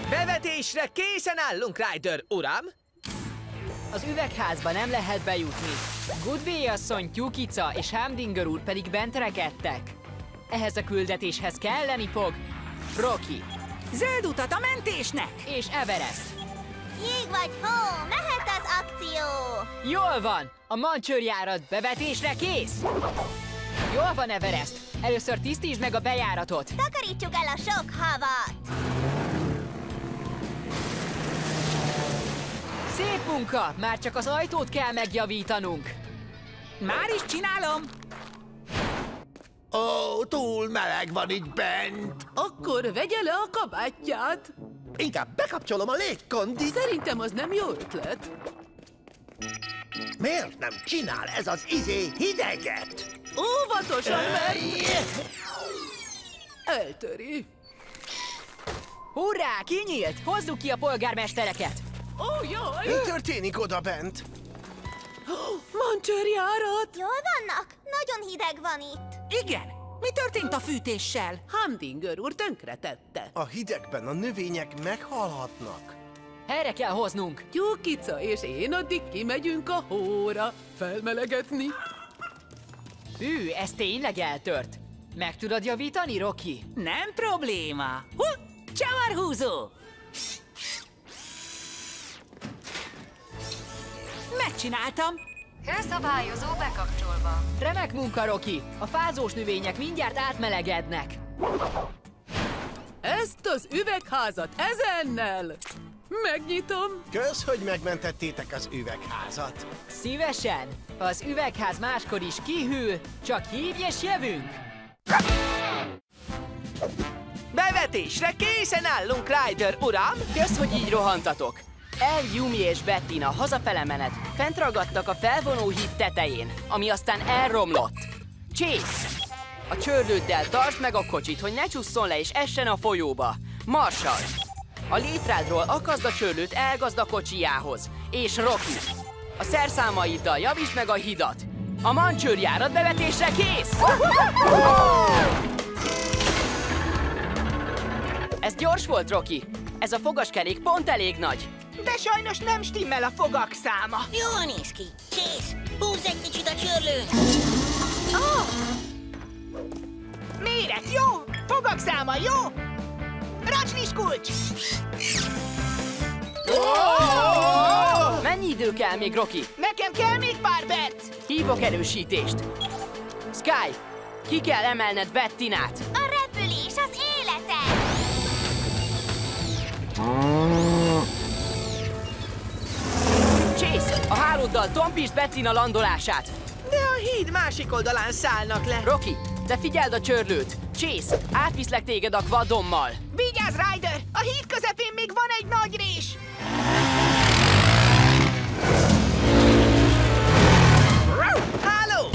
Bevetésre készen állunk, Ryder uram! Az üvegházba nem lehet bejutni. Goodway asszony, Tyúkica és Humdinger úr pedig bent rekedtek. Ehhez a küldetéshez kelleni fog Rocky. Zöld utat a mentésnek! És Everest. Jég vagy hó, mehet az akció! Jól van! A mancsőrjárat bevetésre kész! Jól van, Everest! Először tisztítsd meg a bejáratot! Takarítsuk el a sok havat! Szép munka! Már csak az ajtót kell megjavítanunk! Már is csinálom! Ó, túl meleg van itt bent. Akkor vegye le a kabátját. Inkább bekapcsolom a légkondit. Szerintem az nem jó ötlet. Miért nem csinál ez az hideget? Óvatosan, mert eltöri. Hurrá! Kinyílt! Hozzuk ki a polgármestereket! Ó, jaj! Mi történik oda bent? Mancsőrjárat! Jól vannak? Nagyon hideg van itt. Igen! Mi történt a fűtéssel? Humdinger úr tönkretette. A hidegben a növények meghalhatnak. Helyre kell hoznunk! Tyúkica és én addig kimegyünk a hóra felmelegetni. Hű, ez tényleg eltört. Meg tudod javítani, Rocky? Nem probléma. Csavarhúzó! Megcsináltam! Hőszabályozó bekapcsolva. Remek munka, Rocky! A fázós növények mindjárt átmelegednek. Ezt az üvegházat ezennel megnyitom. Kösz, hogy megmentettétek az üvegházat. Szívesen! Az üvegház máskor is kihűl, csak hívj és jövünk! Bevetésre készen állunk, Ryder uram! Kösz, hogy így rohantatok! El, Yumi és Bettina hazafele menet fent ragadtak a felvonó híd tetején, ami aztán elromlott. Chase! A csörlőddel tartsd meg a kocsit, hogy ne csusszon le és essen a folyóba. Marshall! A létrádról akaszd a csörlőt elgazd a kocsijához. És Rocky! A szerszámaiddal javítsd meg a hidat. A mancsőrjárat bevetésre kész! Ez gyors volt, Rocky. Ez a fogaskerék pont elég nagy. De sajnos nem stimmel a fogak száma. Jól néz ki. Chase, húzz egy kicsit a csörlőt. Méret jó, fogak száma jó. Racsnis kulcs! Mennyi idő kell még, Rocky? Nekem kell még pár perc. Hívok erősítést. Sky, ki kell emelned Bettinát. A repülés az élete! Chase, a hálóddal tompítsd Bettina landolását. De a híd másik oldalán szállnak le. Rocky, te figyeld a csörlőt. Chase, átviszlek téged a quadommal. Vigyázz, Ryder! A híd közepén még van egy nagy rés. Háló!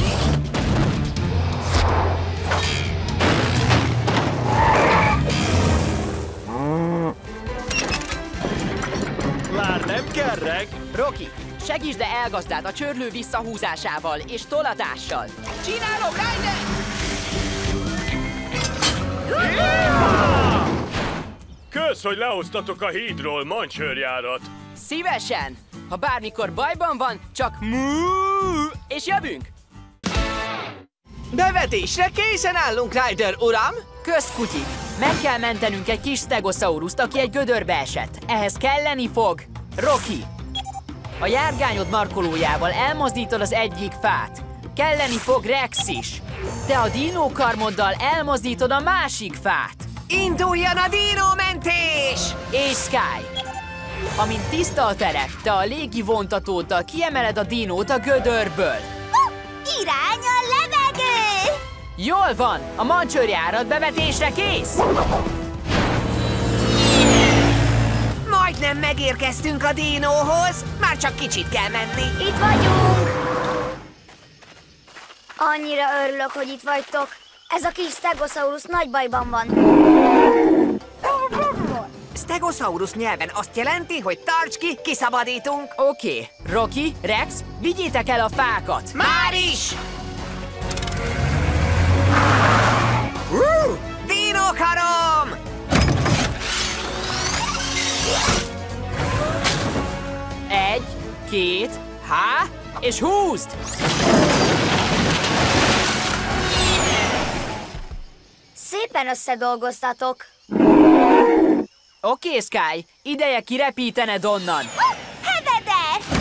Már nem kerreg! Rocky, segítsd le elgazdát a csörlő visszahúzásával és tolatással. Csinálom, Ryder! Kösz, hogy lehoztatok a hídról, mancsőrjárat! Szívesen! Ha bármikor bajban van, csak és jövünk! Bevetésre készen állunk, Ryder uram! Kösz, kutyik! Meg kell mentenünk egy kis stegosaurust, aki egy gödörbe esett. Ehhez kelleni fog Rocky! A járgányod markolójával elmozdítod az egyik fát. Kelleni fog Rex is. Te a dinókarmoddal elmozdítod a másik fát. Induljon a dinómentés! És Sky! Amint tiszta a terep, te a légi vontatóddal kiemeled a dinót a gödörből. Irány a levegő! Jól van! A mancsőrjárat bevetésre kész! Majdnem megérkeztünk a dinóhoz. Már csak kicsit kell menni. Itt vagyunk! Annyira örülök, hogy itt vagytok. Ez a kis Stegosaurus nagy bajban van. Stegosaurus nyelven azt jelenti, hogy tarts ki, kiszabadítunk. Oké. Rocky, Rex, vigyétek el a fákat! Már is! Dinókarom! 2, há, és húzd! Szépen összedolgoztatok. Oké, Sky, ideje kirepítened onnan. Hebeder!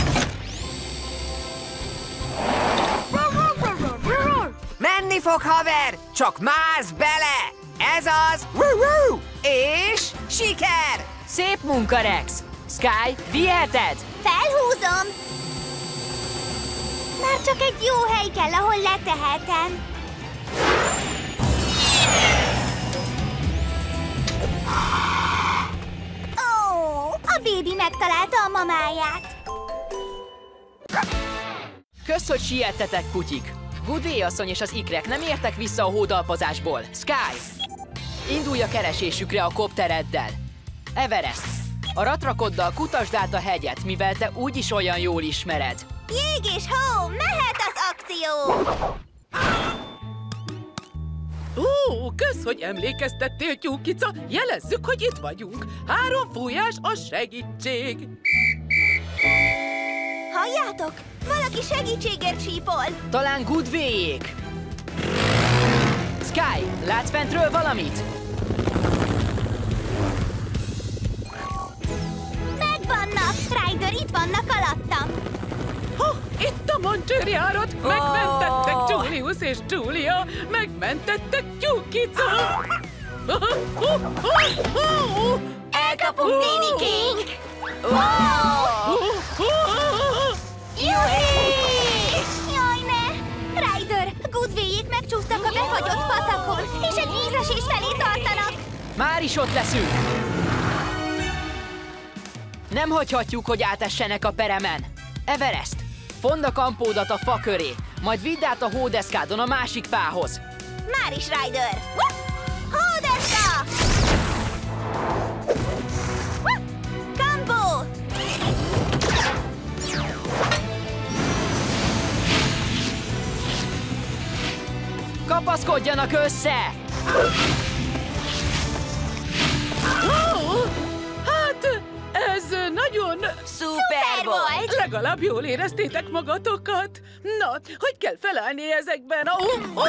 Menni fog, haver! Csak mász bele! Ez az! És siker! Szép munka, Rex! Sky, viheted! Felhúzom! Már csak egy jó hely kell, ahol letehetem. Ó, a bébi megtalálta a mamáját. Kösz, hogy siettetek, kutyik! Goodway asszony és az ikrek nem értek vissza a hódalpazásból. Sky! Indulj a keresésükre a koptereddel. Everest! A ratrakoddal kutasd át a hegyet, mivel te úgyis olyan jól ismered. Jég és hó, mehet az akció! Ó, kösz, hogy emlékeztettél, tyúkica. Jelezzük, hogy itt vagyunk. 3 fújás a segítség. Halljátok? Valaki segítségért sípol. Talán Goodwayék. Sky, látsz fentről valamit? Megvannak! Ryder, itt vannak alattam. Itt a mancsőrjárat. Megmentettek Julius és Julia. Megmentettek, tyúkica. Elkapunk nénikénk! Jaj, ne! Ryder, Goodwayék megcsúsztak a befagyott patakon, és egy vízesés felé tartanak. Már is ott leszünk! Nem hagyhatjuk, hogy átessenek a peremen. Everest, fondd a kampódat a fa köré, majd vidd át a hódeszkádon a másik fához. Már is, Ryder! Hódeszka! Kampó! Kapaszkodjanak össze! Hát, ez nagyon... Szuper volt! Legalább jól éreztétek magatokat. Na, hogy kell felállni ezekben a...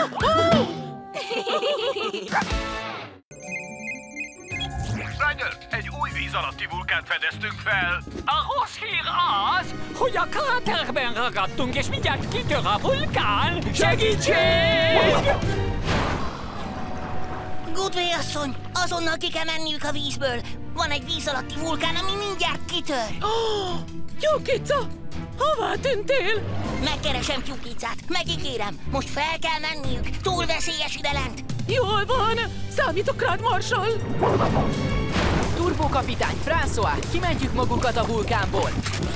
Ryder, egy új víz alatti vulkánt fedeztünk fel. A rossz hír az, hogy a kráterben ragadtunk, és mindjárt kitör a vulkán! Segítség! Goodway asszony, azonnal ki kell menniük a vízből. Van egy víz alatti vulkán, ami mindjárt kitör. Tyúkica, hová tűntél? Megkeresem Tyúkicát, megígérem. Most fel kell menniük, túl veszélyes ide lent. Jól van, számítok rád, Marshall. Turbókapitány, François, kimentjük magunkat a vulkánból.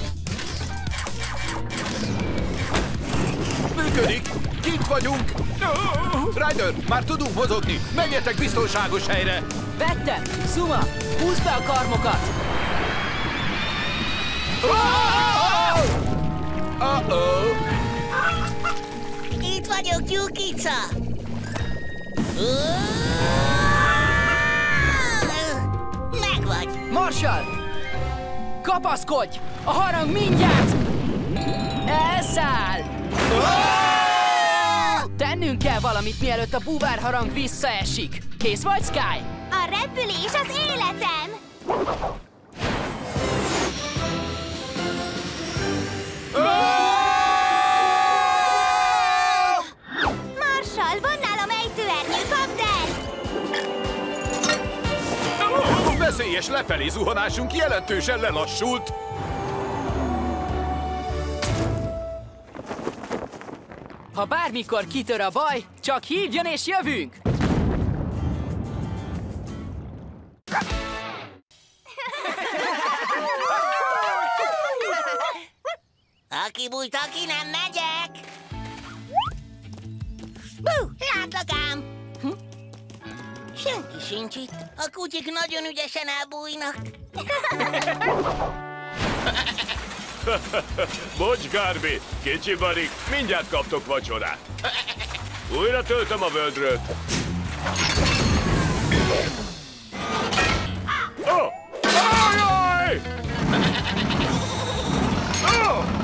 Működik! Kint vagyunk! Ryder, már tudunk mozogni! Menjetek biztonságos helyre! Vettem! Zuma, húzd be a karmokat! Itt vagyok, Tyúkica! Megvagy! Marshall! Kapaszkodj! A harang mindjárt! Elszáll! Tennünk kell valamit, mielőtt a búvárharang visszaesik. Kész vagy, Sky? A repülés az életem! Marshall, van nálam ejtőernyő, kapd el! Veszélyes lefelé zuhanásunk jelentősen lelassult! Ha bármikor kitör a baj, csak hívjon és jövünk! Aki bújt, aki nem megyek! Látlak ám! Senki sincs itt. A kutyik nagyon ügyesen elbújnak. Bocs, Garbi, kicsi barik, mindjárt kaptok vacsorát. Újra töltöm a völdröt. Oh! Ajaj! Oh!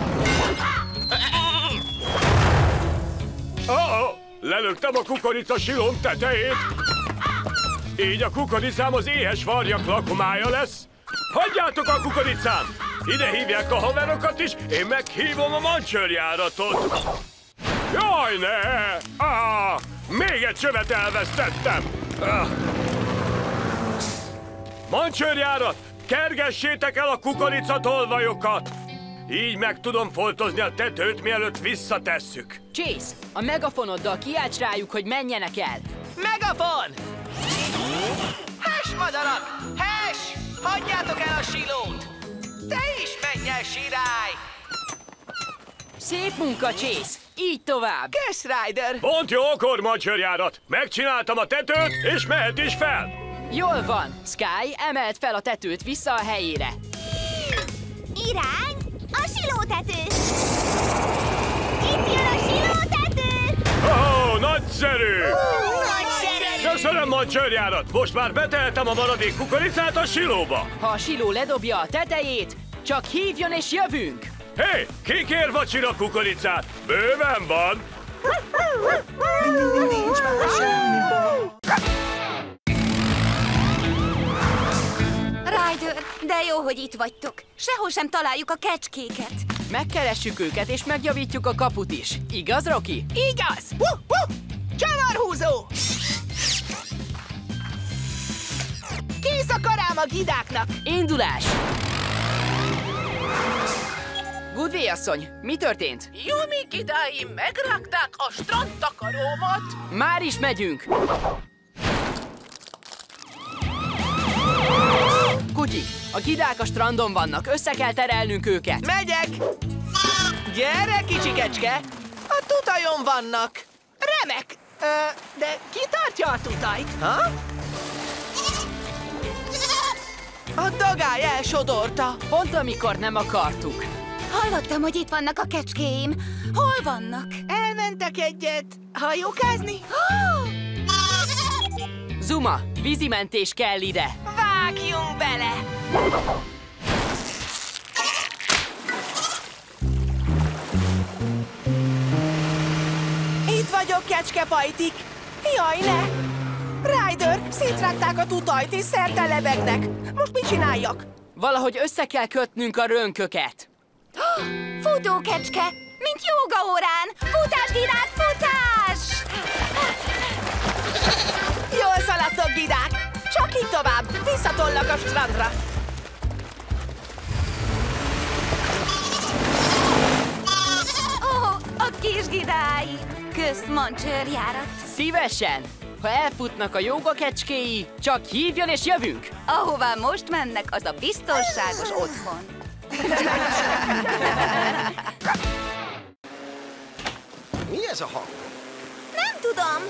Ellöktem a kukoricasilóm tetejét. Így a kukoricám az éhes varjak lakomája lesz. Hagyjátok a kukoricám! Ide hívják a haverokat is, én meghívom a mancsőrjáratot. Jaj, ne! Még egy csövet elvesztettem! Mancsőrjárat, kergessétek el a kukoricatolvajokat! Így meg tudom foltozni a tetőt, mielőtt visszatesszük. Chase, a megafonoddal kiálts rájuk, hogy menjenek el. Megafon! Hes, madarak! Hes! Hagyjátok el a silót! Te is menj el, sirály! Szép munka, Chase! Így tovább! Kösz, Ryder! Pont jókor, mancsőrjárat! Megcsináltam a tetőt, és mehet is fel! Jól van! Sky, emeld fel a tetőt vissza a helyére. Irány a silótető! Itt jön a silótető! Nagyszerű! Nagyszerű! Köszönöm, mancsőrjárat! Most már betehetem a maradék kukoricát a silóba! Ha a siló ledobja a tetejét, csak hívjon és jövünk! Hé, ki kér vacsira kukoricát? Bőven van! Nincs már semmi baj. Ryder, de jó, hogy itt vagytok. Sehol sem találjuk a kecskéket. Megkeressük őket és megjavítjuk a kaput is. Igaz, Rocky? Igaz! Csavarhúzó! Kész a karám a gidáknak! Indulás! Goodway asszony, mi történt? Yumi gidáim megrágták a strandtakarómat. Már is megyünk! Kutyi, a gidák a strandon vannak, össze kell terelnünk őket. Megyek! Gyere, kicsi kecske! A tutajon vannak! Remek! De ki tartja a tutajt? Ha? A dagály elsodorta. Pont amikor nem akartuk. Hallottam, hogy itt vannak a kecskéim. Hol vannak? Elmentek egyet hajókázni? Zuma, vízimentés kell ide. Vágjunk bele! Itt vagyok, kecskepajtik! Jaj, ne! Ryder, szétrágták a tutajt és szerte lebegnek. Most mit csináljak? Valahogy össze kell kötnünk a rönköket. Futókecske, mint jógaórán! Futás, gidák, futás! Jól szaladtok, gidák! Csak így tovább, visszatollak a strandra! Ó, a kis gidái! Kösz, mancsőrjárat! Szívesen! Ha elfutnak a jógakecskéi, csak hívjon és jövünk! Ahová most mennek, az a biztonságos otthon. Mi ez a hang? Nem tudom.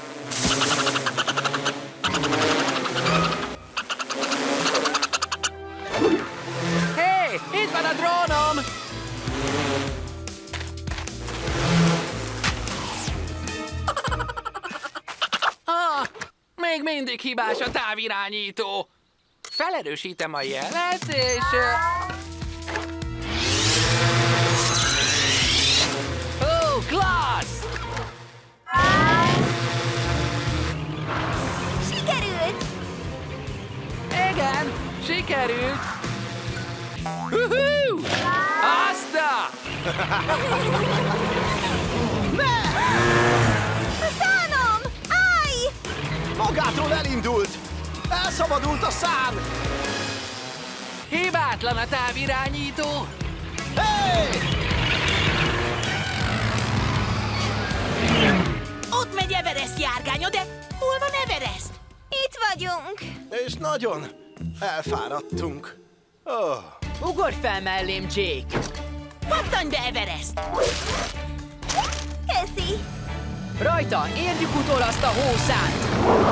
Hé, itt van a drónom! Még mindig hibás a távirányító. Felerősítem a jelet, és... klassz! Sikerült! Igen, sikerült! Azta! A szánom! Állj! Magától elindult! Elszabadult a szám! Hibátlan a távirányító! Hey! Ott megy Everest járgánya, de hol van Everest? Itt vagyunk. És nagyon elfáradtunk. Oh. Ugorj fel mellém, Jake! Pattanj be, Everest! Köszi. Rajta, érjük utol azt a hószánt!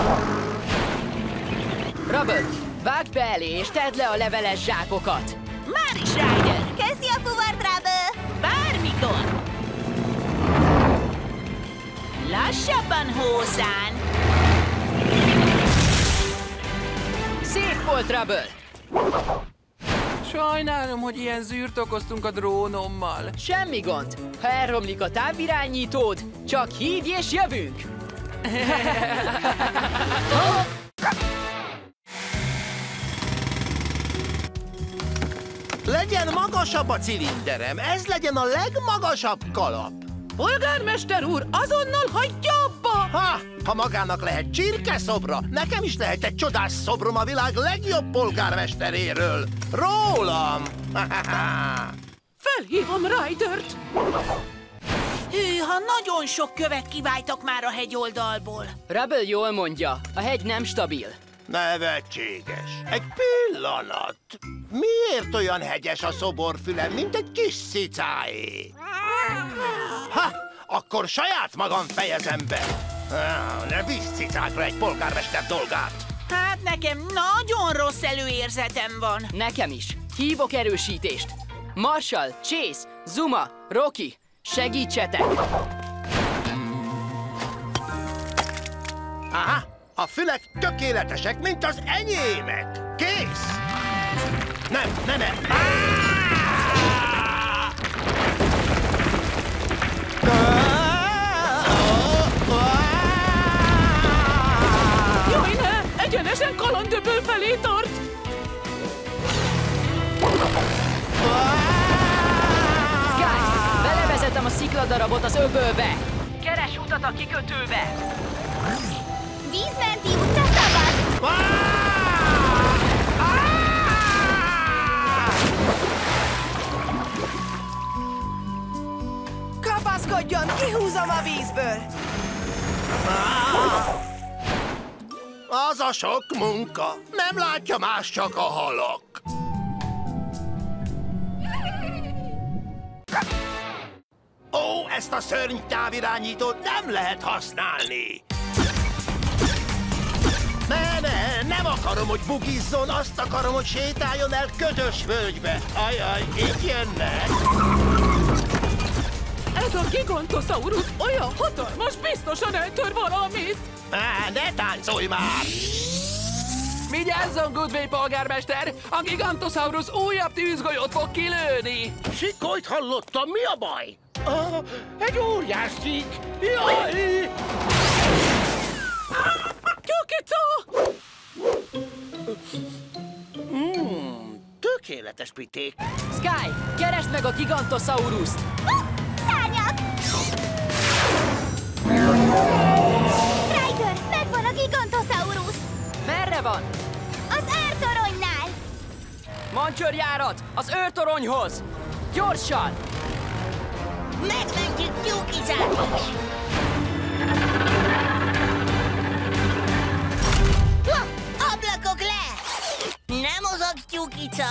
Rubble, vágd be elé és tedd le a leveles zsákokat! Már is, Ryder! Köszi a fuvart, Rubble. Bármikor! Lassabban, hószán! Szép volt, Rubble! Sajnálom, hogy ilyen zűrt okoztunk a drónommal. Semmi gond! Ha elromlik a távirányítód, csak hívj és jövünk! Legyen magasabb a cilinderem, ez legyen a legmagasabb kalap. Polgármester úr, azonnal hagyja abba! Ha magának lehet csirkeszobra, nekem is lehet egy csodás szobrom a világ legjobb polgármesteréről. Rólam! Felhívom Rydert! Hűha, nagyon sok követ kiváltak már a hegyoldalból. Rebel jól mondja, a hegy nem stabil. Nevetséges. Egy pillanat. Miért olyan hegyes a szoborfülem, mint egy kis cicáé? Akkor saját magam fejezem be. Ne bízz cicákra egy polgármester dolgát. Hát nekem nagyon rossz előérzetem van. Nekem is. Hívok erősítést. Marshall, Chase, Zuma, Rocky, segítsetek! Aha, a fülek tökéletesek, mint az enyémek. Kész! Nem! Jaj, ne! Egyenesen kalandöböl felé tart! Sky, belevezetem a szikladarabot az öbölbe! Keres utat a kikötőbe! Vízmenti utca szabad! Kapaszkodjon, kihúzom a vízből! Az a sok munka. Nem látja más, csak a halak. Ó, ezt a szörny távirányítót nem lehet használni. Nem akarom, hogy bugizzon, azt akarom, hogy sétáljon el ködös völgybe. Ajaj, így jönnek. Ez a Gigantosaurus olyan hatalmas, biztosan eltör valamit! Ne táncolj már! Vigyázzon, Goodway polgármester! A Gigantosaurus újabb tűzgolyót fog kilőni! Sikolyt hallottam, mi a baj? Egy óriás csík! Jaj! Tyúkica! Tökéletes piték! Sky, keresd meg a Gigantosaurust! Szárnyak! Ryder, megvan a Gigantosaurus! Merre van? Az űrtoronynál! Mancsőrjárat! Az űrtoronyhoz! Gyorsan! Megmentjük Tyúkicát is! Ablakok le! Nem mozog, Tyúkica!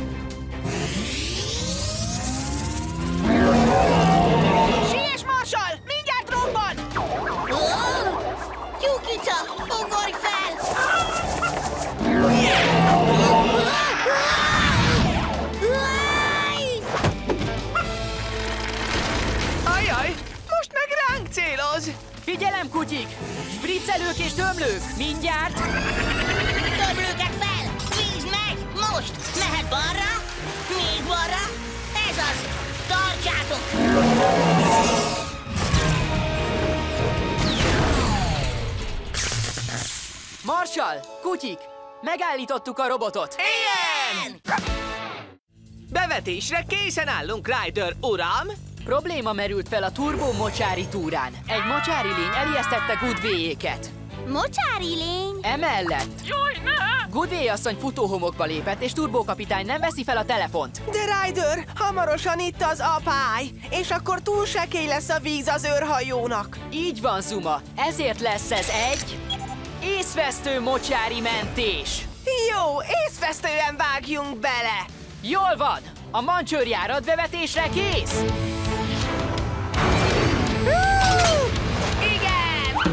Siess, Marshall! Mindjárt robban! Tyúkica, ugorj fel! Ajaj, most meg ránk céloz! Figyelem, kutyik! Spriccelők és tömlők! Mindjárt! Tömlőket fel! Víz megy! Most! Mehet balra! Még balra! Ez az! Tartsátok! Marshall! Kutyik! Megállítottuk a robotot! Igen! Bevetésre készen állunk, Ryder uram! Probléma merült fel a turbo mocsári túrán. Egy mocsári lény elijesztette Goodway-éket. Mocsári lény? Emellett Jaj, ne! Goodway asszony futóhomokba lépett, és turbókapitány nem veszi fel a telefont. De Ryder, hamarosan itt az apály, és akkor túl sekély lesz a víz az őrhajónak. Így van, Zuma, ezért lesz ez egy észvesztő mocsári mentés. Jó, észvesztően vágjunk bele! Jól van, a mancsőrjárat bevetésre kész! Igen!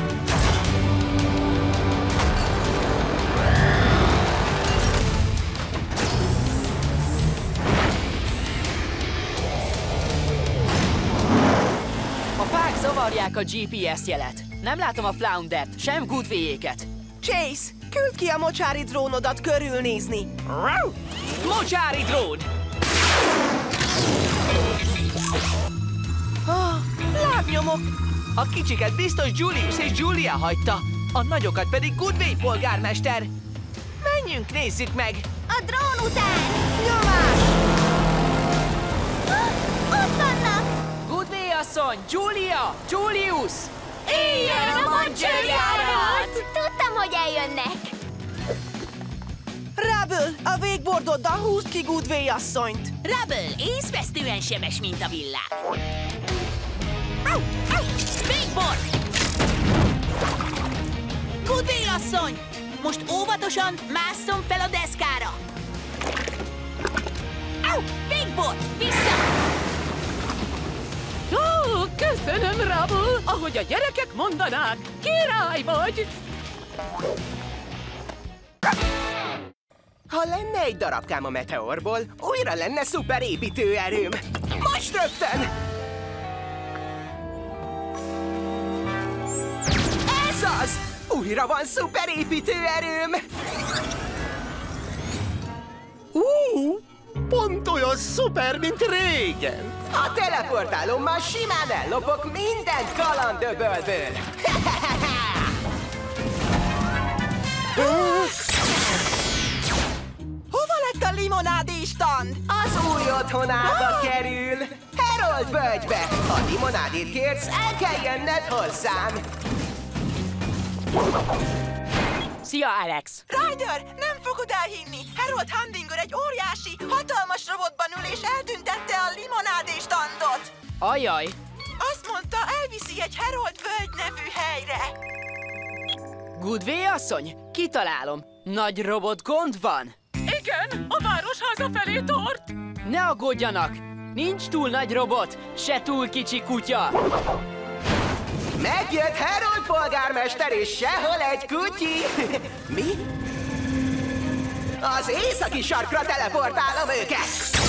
A fák zavarják a GPS jelet. Nem látom a Floundert, sem Goodway-éket. Chase, küld ki a mocsári drónodat körülnézni. Mocsári drón! Lábnyomok! A kicsiket biztos Julius és Julia hagyta, a nagyokat pedig Goodway polgármester. Menjünk, nézzük meg! A drón után! Nyomás! Ott vannak! Goodway asszony, Julia, Julius! Éjjön a mancsőrjárat! Tudtam, hogy eljönnek! Rubble, a végborddoddal húzd ki Goodway asszonyt! Rubble, észvesztően sebes, mint a villám. Végbord! Goodway asszony! Most óvatosan másszon fel a deszkára! Végbord! Vissza! Ó, köszönöm, Rubble! Ahogy a gyerekek mondanák, király vagy! Ha lenne egy darabkám a meteorból, újra lenne szuper építőerőm. Most rögtön! Ez az! Újra van szuper építőerőm! Pont olyan szuper, mint régen. A teleportálommal simán ellopok mindent kalandöbölből. Hova lett a limonádéstand? Az új otthonába kerül. Harold völgybe. Ha limonádét kérsz, el kell jönned hozzám. Szia, Alex! Ryder, nem fogod elhinni! Harold Humdinger egy óriási, hatalmas robotban ül és eltüntette a limonádéstandot! Ajaj! Azt mondta, elviszi egy Harold völgy nevű helyre! Goodway asszony, kitalálom. Nagy robot gond van? Igen, a város hazafelé tart! Ne aggódjanak! Nincs túl nagy robot, se túl kicsi kutya! Megjött Harold polgármester, és sehol egy kutyi! Mi? Az északi sarkra teleportálom őket!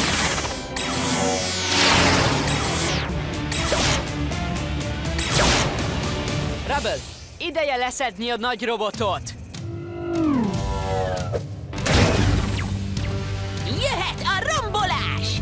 Rubble, ideje leszedni a nagy robotot! Jöhet a rombolás!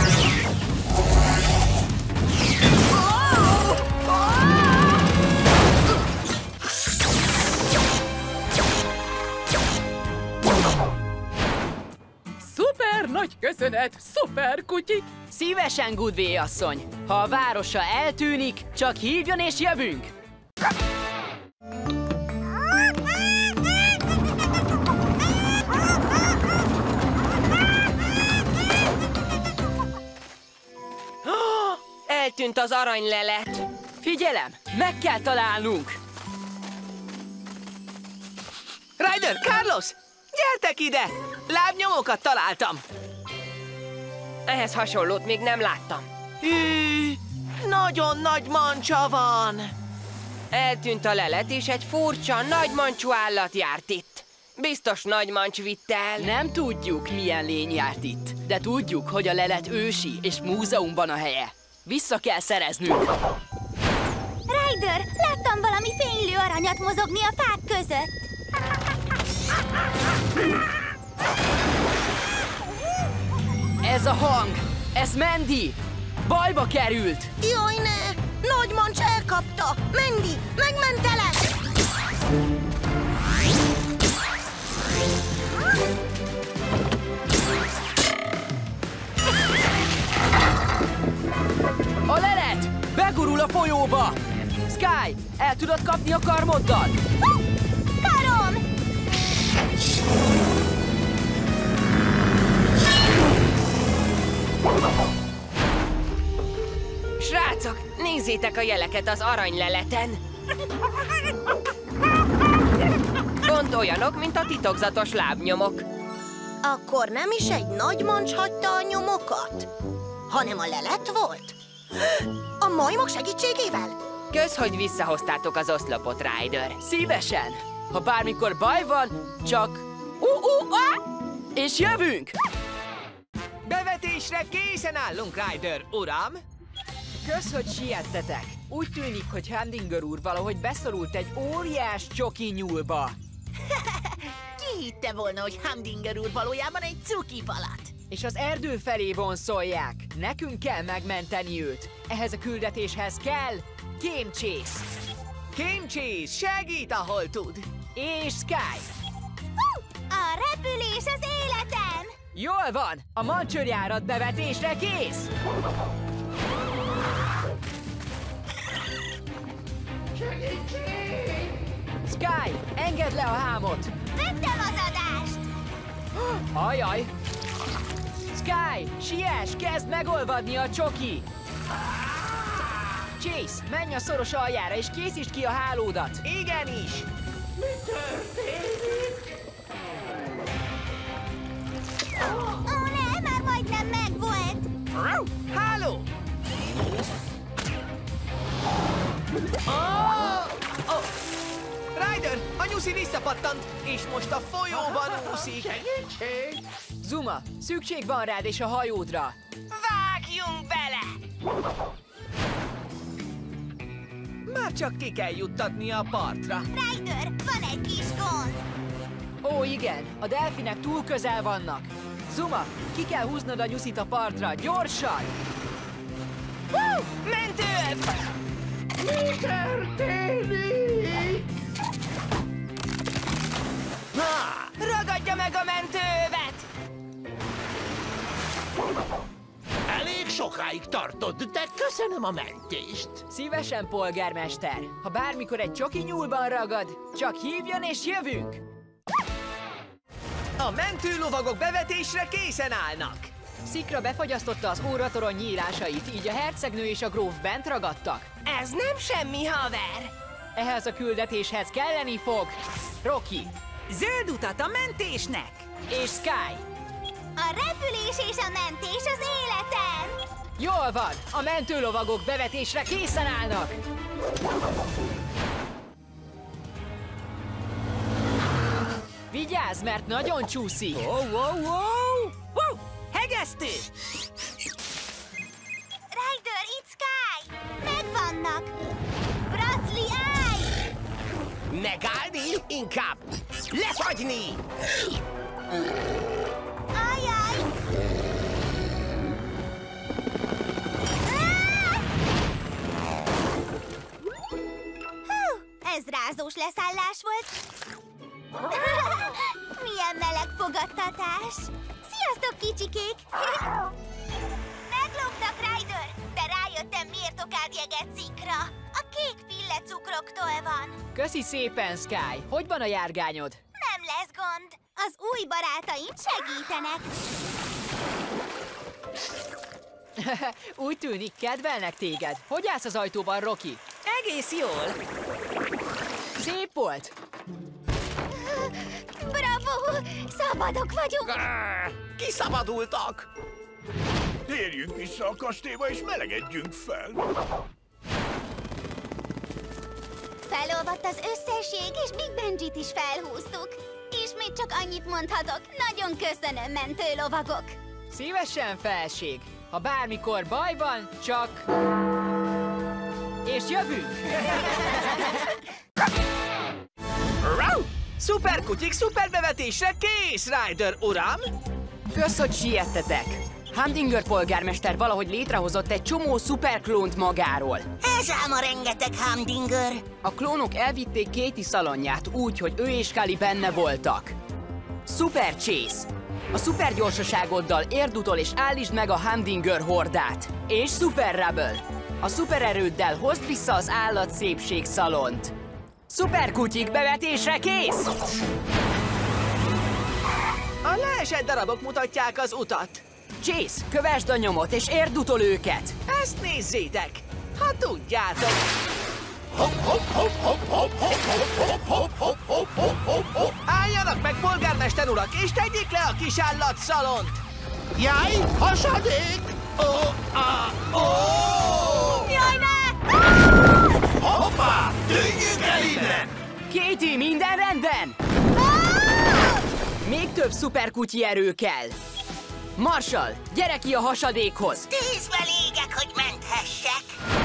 Szuper nagy köszönet, szuper kutyik! Szívesen, Goodway asszony! Ha a városa eltűnik, csak hívjon és jövünk! Eltűnt az aranylelet! Figyelem, meg kell találnunk! Ryder, Carlos! Gyertek ide! Lábnyomokat találtam! Ehhez hasonlót még nem láttam. Hű, nagyon nagy mancsa van! Eltűnt a lelet, és egy furcsa, nagy mancsú állat járt itt. Biztos nagy mancs vitt el. Nem tudjuk, milyen lény járt itt, de tudjuk, hogy a lelet ősi, és múzeumban a helye. Vissza kell szereznünk. Ryder, láttam valami fénylő aranyat mozogni a fák között. Ez a hang, ez Mandy! Bajba került! Jaj, ne! Nagy mancs elkapta! Mandy, megmentelek! A lelet! Begurul a folyóba! Sky, el tudod kapni a karmoddal? Karom! Srácok, nézzétek a jeleket az aranyleleten. Pont olyanok, mint a titokzatos lábnyomok. Akkor nem is egy nagy mancs hagyta a nyomokat, hanem a lelet volt? A majmok segítségével? Kösz, hogy visszahoztátok az oszlopot, Ryder. Szívesen! Ha bármikor baj van, csak... és jövünk! Bevetésre készen állunk, Ryder, uram! Kösz, hogy siettetek! Úgy tűnik, hogy Humdinger úr valahogy beszorult egy óriás csoki nyúlba. Ki hitte volna, hogy Humdinger úr valójában egy cuki falat? És az erdő felé vonszolják. Nekünk kell megmenteni őt. Ehhez a küldetéshez kell Game Chase. Game Chase, segít, ahol tud. És Sky. A repülés az életem! Jól van, a mancsőrjárat bevetésre kész. Sky, engedd le a hámot. Vettem az adást! Ajaj. Sky, siess, kezd megolvadni a csoki. Chase, menj a szoros aljára és készítsd ki a hálódat. Igenis. Mi történik? Ó, ne, már majdnem megvolt! Háló! Oh! Ryder, a nyuszi visszapattant, és most a folyóban úszik. Segítség! Zuma, szükség van rád és a hajódra. Vágjunk bele! Már csak ki kell juttatni a partra. Ryder, van egy kis gond! Ó, igen, a delfinek túl közel vannak. Zuma, ki kell húznod a nyuszit a partra, gyorsan! Mentő! Mi történik? Ragadja meg a mentőövet! Elég sokáig tartott, de köszönöm a mentést. Szívesen, polgármester. Ha bármikor egy csoki nyúlban ragad, csak hívjon és jövünk! A mentőlovagok bevetésre készen állnak. Szikra befagyasztotta az óratorony nyílásait, így a hercegnő és a gróf bent ragadtak. Ez nem semmi, haver! Ehhez a küldetéshez kelleni fog Rocky Zöld utat a mentésnek! és Sky. A repülés és a mentés az életem! Jól van, a mentőlovagok bevetésre készen állnak. Vigyázz, mert nagyon csúszik. Wow! Hegesztő! Ryder, itt Sky! Megvannak! Bracli, állj! Megállni? Inkább lefagyni! Ajaj! Hú, ez rázós leszállás volt. Milyen meleg fogadtatás! Sziasztok, kicsikék! Megloptak, Ryder, de rájöttem, miért okád jeget Szikra. A kék pillecukroktól van. Köszi szépen, Sky. Hogy van a járgányod? Nem lesz gond. Az új barátaim segítenek. Úgy tűnik, kedvelnek téged. Hogy állsz az ajtóban, Rocky? Egész jól! Szép volt. Bravo! Szabadok vagyunk! Kiszabadultak! Térjünk vissza a kastélyba és melegedjünk fel. Felolvadt az összesség, és Big Benjit is felhúztuk. Ismét csak annyit mondhatok. Nagyon köszönöm, mentőlovagok! Szívesen, felség. Ha bármikor baj van, csak... És jövünk! Szuperkutyik szuperbevetésre kész, Ryder uram! Kösz, hogy siettetek! Humdinger polgármester valahogy létrehozott egy csomó szuperklónt magáról. Ez ám a rengeteg Humdinger! A klónok elvitték Katie szalonját úgy, hogy ő és Kali benne voltak. Super Chase! A szuper gyorsaságoddal érd utol és állítsd meg a Humdinger hordát. És Super Rebel! A szupererőddel hozd vissza az állatszépség szalont. Szuperkutyik bevetésre kész! A leesett darabok mutatják az utat. Chase, kövesd a nyomot és érd utol őket! Ezt nézzétek, ha tudjátok. Álljanak meg, polgármester urak, és tegyék le a kis állatszalont! Jaj, hasadék! Jaj, ne! Hoppá! Tűnjünk el innen! Katie, minden rendben? Még több szuperkutyi erő kell. Marshall, gyere ki a hasadékhoz! Tűzbe légek, hogy menthessek!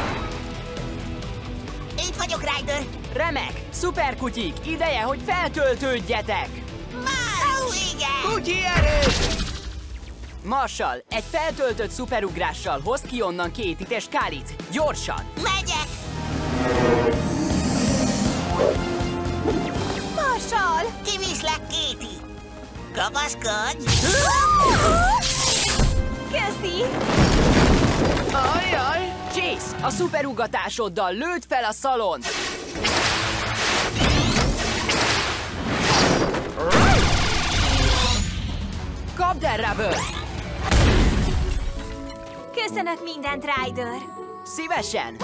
Itt vagyok, Ryder! Remek! Szuperkutyik, ideje, hogy feltöltődjetek! Már! Igen! Kutyi erő! Marshall, egy feltöltött szuperugrással hozd ki onnan Katie-t és Kalit. Gyorsan! Megyek! Marshall! Kiviszlek, Katie! Kapaszkodj! Köszi! Ajjaj! Chase, a szuperugatásoddal lőd fel a szalont! Kapd el, Rubber! Köszönök mindent, Ryder! Szívesen!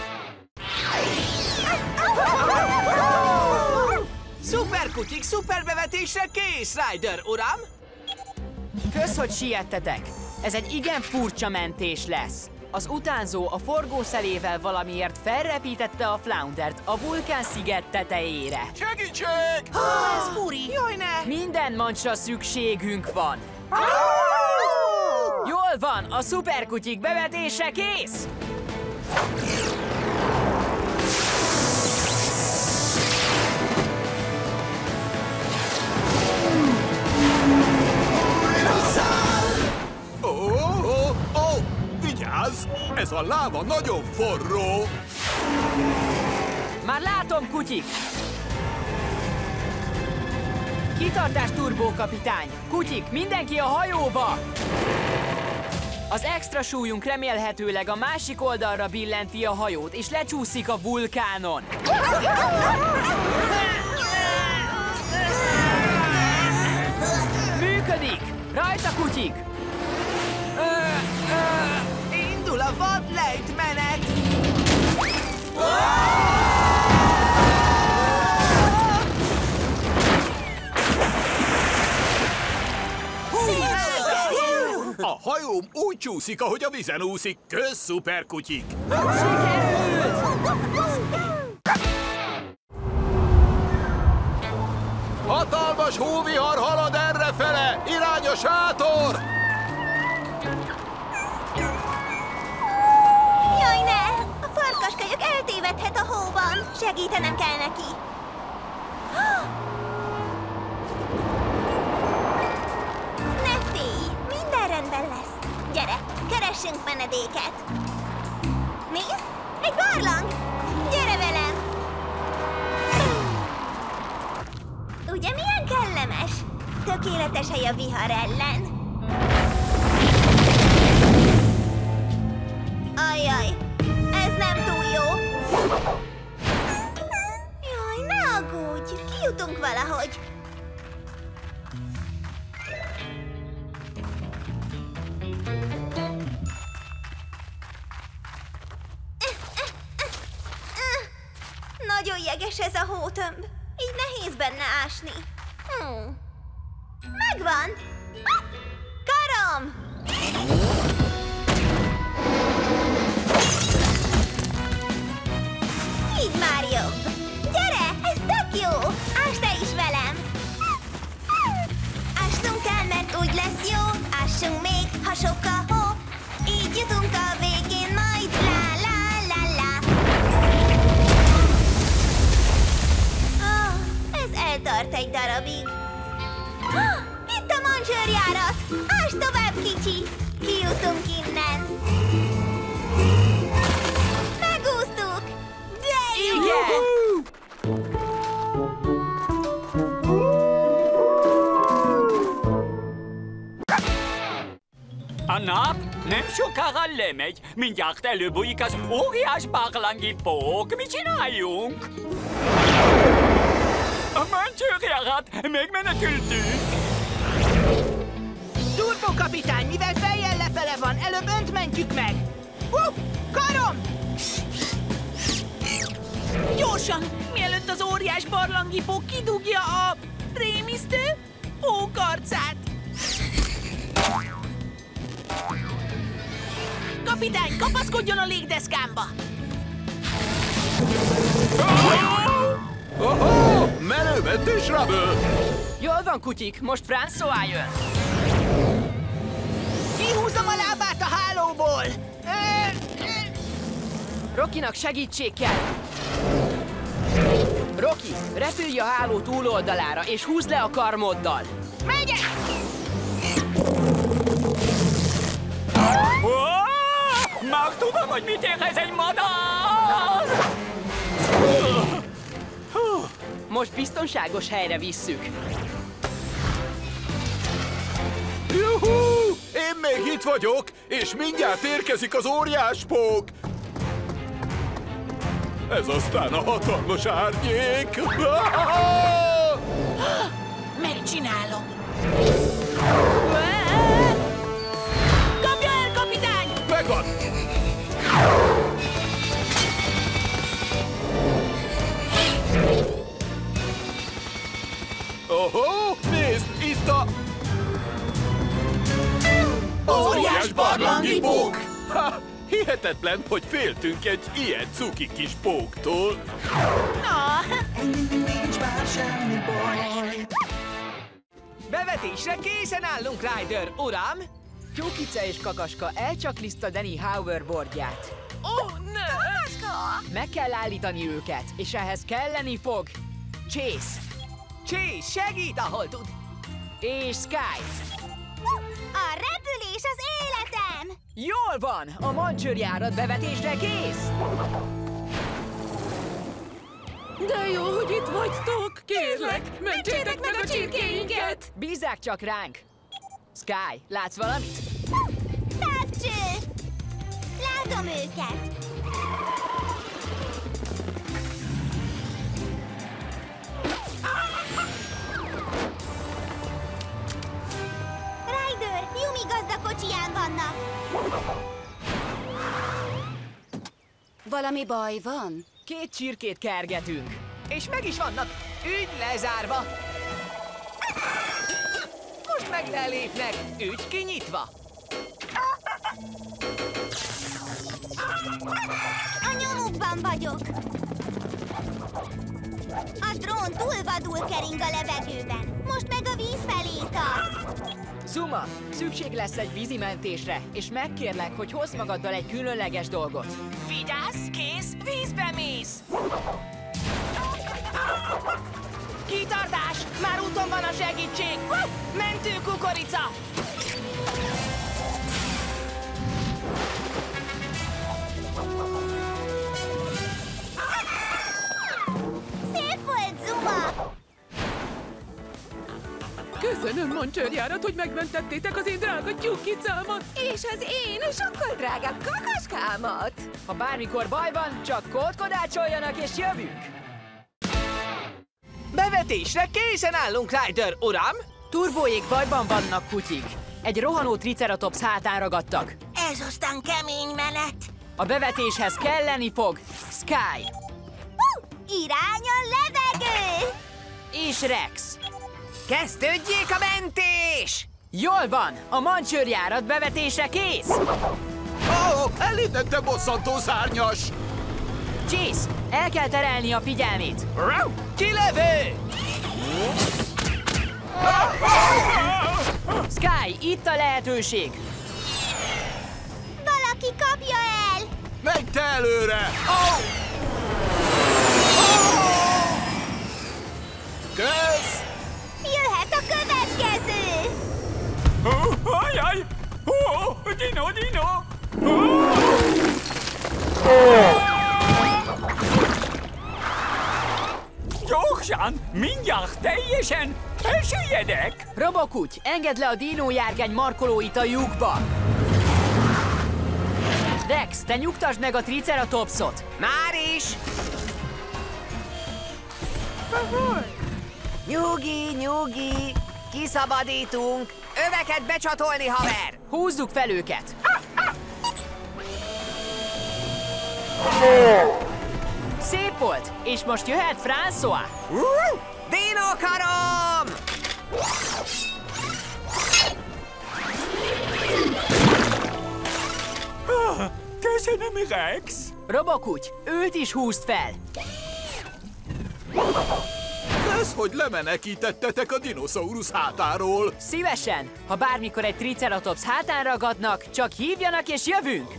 Szuperkutyik szuperbevetésre kész, Ryder, uram! Kösz, hogy siettetek! Ez egy igen furcsa mentés lesz. Az utánzó a forgószelével valamiért felrepítette a Floundert a vulkánsziget tetejére. Segítség! Ez furi! Jaj, ne! Minden mancsra szükségünk van. Jól van, a szuperkutyik bevetése kész! Vigyázz! Ez a láva nagyon forró! Már látom, kutyik! Kitartás, turbó kapitány! Kutyik, mindenki a hajóba! Az extra súlyunk remélhetőleg a másik oldalra billenti a hajót, és lecsúszik a vulkánon. Működik! Rajta, kutyik! Indul a vadlejtmenet! A hajóm úgy csúszik, ahogy a vízen úszik. Kösz, szuperkutyik! Hatalmas hóvihar halad errefele! Irány a sátor! Jaj, ne! A farkaskölyök eltévedhet a hóban. Segítenem kell neki. Ne félj! Minden rendben lesz. Gyere, keressünk menedéket. Nézd! Egy barlang! Gyere velem! Ugye milyen kellemes? Tökéletes hely a vihar ellen. Ajjaj, ez nem túl jó. Jaj, ne aggódj, kijutunk valahogy. Nagyon jeges ez a hótömb. Így nehéz benne ásni. Megvan! Karom! Így már jobb. Gyere, ez tök jó! Ásd te is velem! Ásnunk kell, mert úgy lesz jó. Ássunk még, ha sok a hó. Így jutunk a végén majd. La la la la. Ez eltart egy darabig. Itt a mancsőrjárat! Ásd tovább, kicsi! Kijutunk innen! Megúsztuk! De jó! Igen! A nap nem sokára lemegy. Mindjárt előbújik az óriás barlangi pók. Mit csináljunk? A mancsőrjárat megmenekültünk. Turbo kapitány, mivel fejjel lefele van, előbb önt mentjük meg! Karom! Gyorsan, mielőtt az óriás barlangipó kidugja a rémisztő pókarcát! Kapitány, kapaszkodjon a légdeszkámba! Menőmentés, Rubber! Jól van, kutyik, most François jön. Kihúzom a lábát a hálóból! Rockynak segítség kell. Rocky, repülj a háló túloldalára, és húzd le a karmoddal. Megyek! Már tudom, hogy mit érez egy madár! Most biztonságos helyre visszük. Juhú! Én még itt vagyok, és mindjárt érkezik az óriáspók! Ez aztán a hatalmas árnyék! Megcsinálom! Kapja el, kapitány! Megvan! Ohó, nézd, itt a... Óriás barlangi pók! Ha, hihetetlen, hogy féltünk egy ilyen cuki kis póktól. Na! Nincs már semmi baj. Bevetésre készen állunk, Ryder, uram! Tyúkica és Kakaska elcsakliszta Danny hoverboardját. Ne! Meg kell állítani őket, és ehhez kelleni fog Chase Chase, segít, ahol tud! és Sky. A repülés az életem! Jól van! A mancsőrjárat bevetésre kész! De jó, hogy itt vagytok! Kérlek, mentsétek meg a csirkéinket! Bízzák csak ránk! Sky, látsz valamit? Távcső! Látom őket! Ryder, Yumi gazdakocsiján vannak! Valami baj van? 2 csirkét kergetünk. És meg is vannak, ügy lezárva! Most meg lelépnek, ügy kinyitva! A nyomukban vagyok! A drón túlvadul kering a levegőben. Most meg a víz felé tart. Zuma, szükség lesz egy vízimentésre, és megkérlek, hogy hozz magaddal egy különleges dolgot. Vigyázz, kész, vízbe mész! Kitartás! Már úton van a segítség! Mentő kukorica! Szép volt, Zuma! Köszönöm, mancsőrjárat, hogy megmentettétek az én drága tyúkicámat! És az én sokkal drágább kakaskámat! Ha bármikor baj van, csak kódkodácsoljanak és jövünk! Bevetésre készen állunk, Ryder, uram! Turbóék bajban vannak, kutyik. Egy rohanó triceratops hátán ragadtak. Ez aztán kemény menet. A bevetéshez kelleni fog Sky Irány a levegő! és Rex. Kezdődjék a mentés! Jól van, a mancsőrjárat bevetésre kész! Elítette bosszantó szárnyas! Chase, el kell terelni a figyelmét. Kilövő! Sky, itt a lehetőség. Valaki kapja el! Menj te előre! Kösz! Jöhet a következő! Ajaj! Dino! Gyorsan, mindjárt teljesen elsüllyedek! Robokuty, engedd le a dinójárgány markolóit a lyukba. Rex, te nyugtasd meg a triceratopsot. Már is! Nyugi! Kiszabadítunk! Öveket becsatolni, haver! Húzzuk fel őket. Szép volt, és most jöhet François. Dinokarom! Köszönöm, Rex! Robokuty, őt is húzd fel. Kösz, hogy lemenekítettetek a dinoszaurusz hátáról. Szívesen, ha bármikor egy triceratops hátán ragadnak, csak hívjanak és jövünk.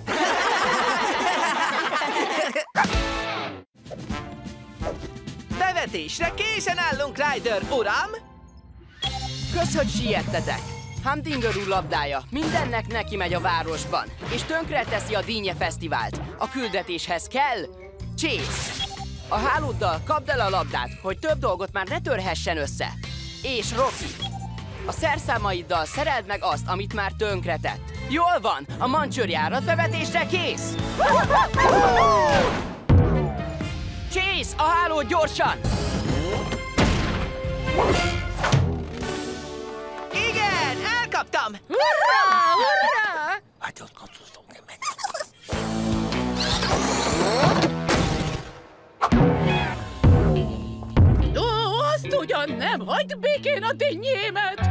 Bevetésre készen állunk, Ryder, uram! Kösz, hogy siettetek. Humdinger úr labdája mindennek neki megy a városban, és tönkre teszi a Dínye Fesztivált. A küldetéshez kell Chase A hálóddal kapd el a labdát, hogy több dolgot már ne törhessen össze. És Rocky, a szerszámaiddal szereld meg azt, amit már tönkretett. Jól van, a mancsőrjárat bevetésre kész! Chase, a hálót gyorsan! Igen, elkaptam! Hurrá, hurrá! Hát ott kapcsoltam meg. Ó, azt ugyan nem, hagyd békén a dinnyémet!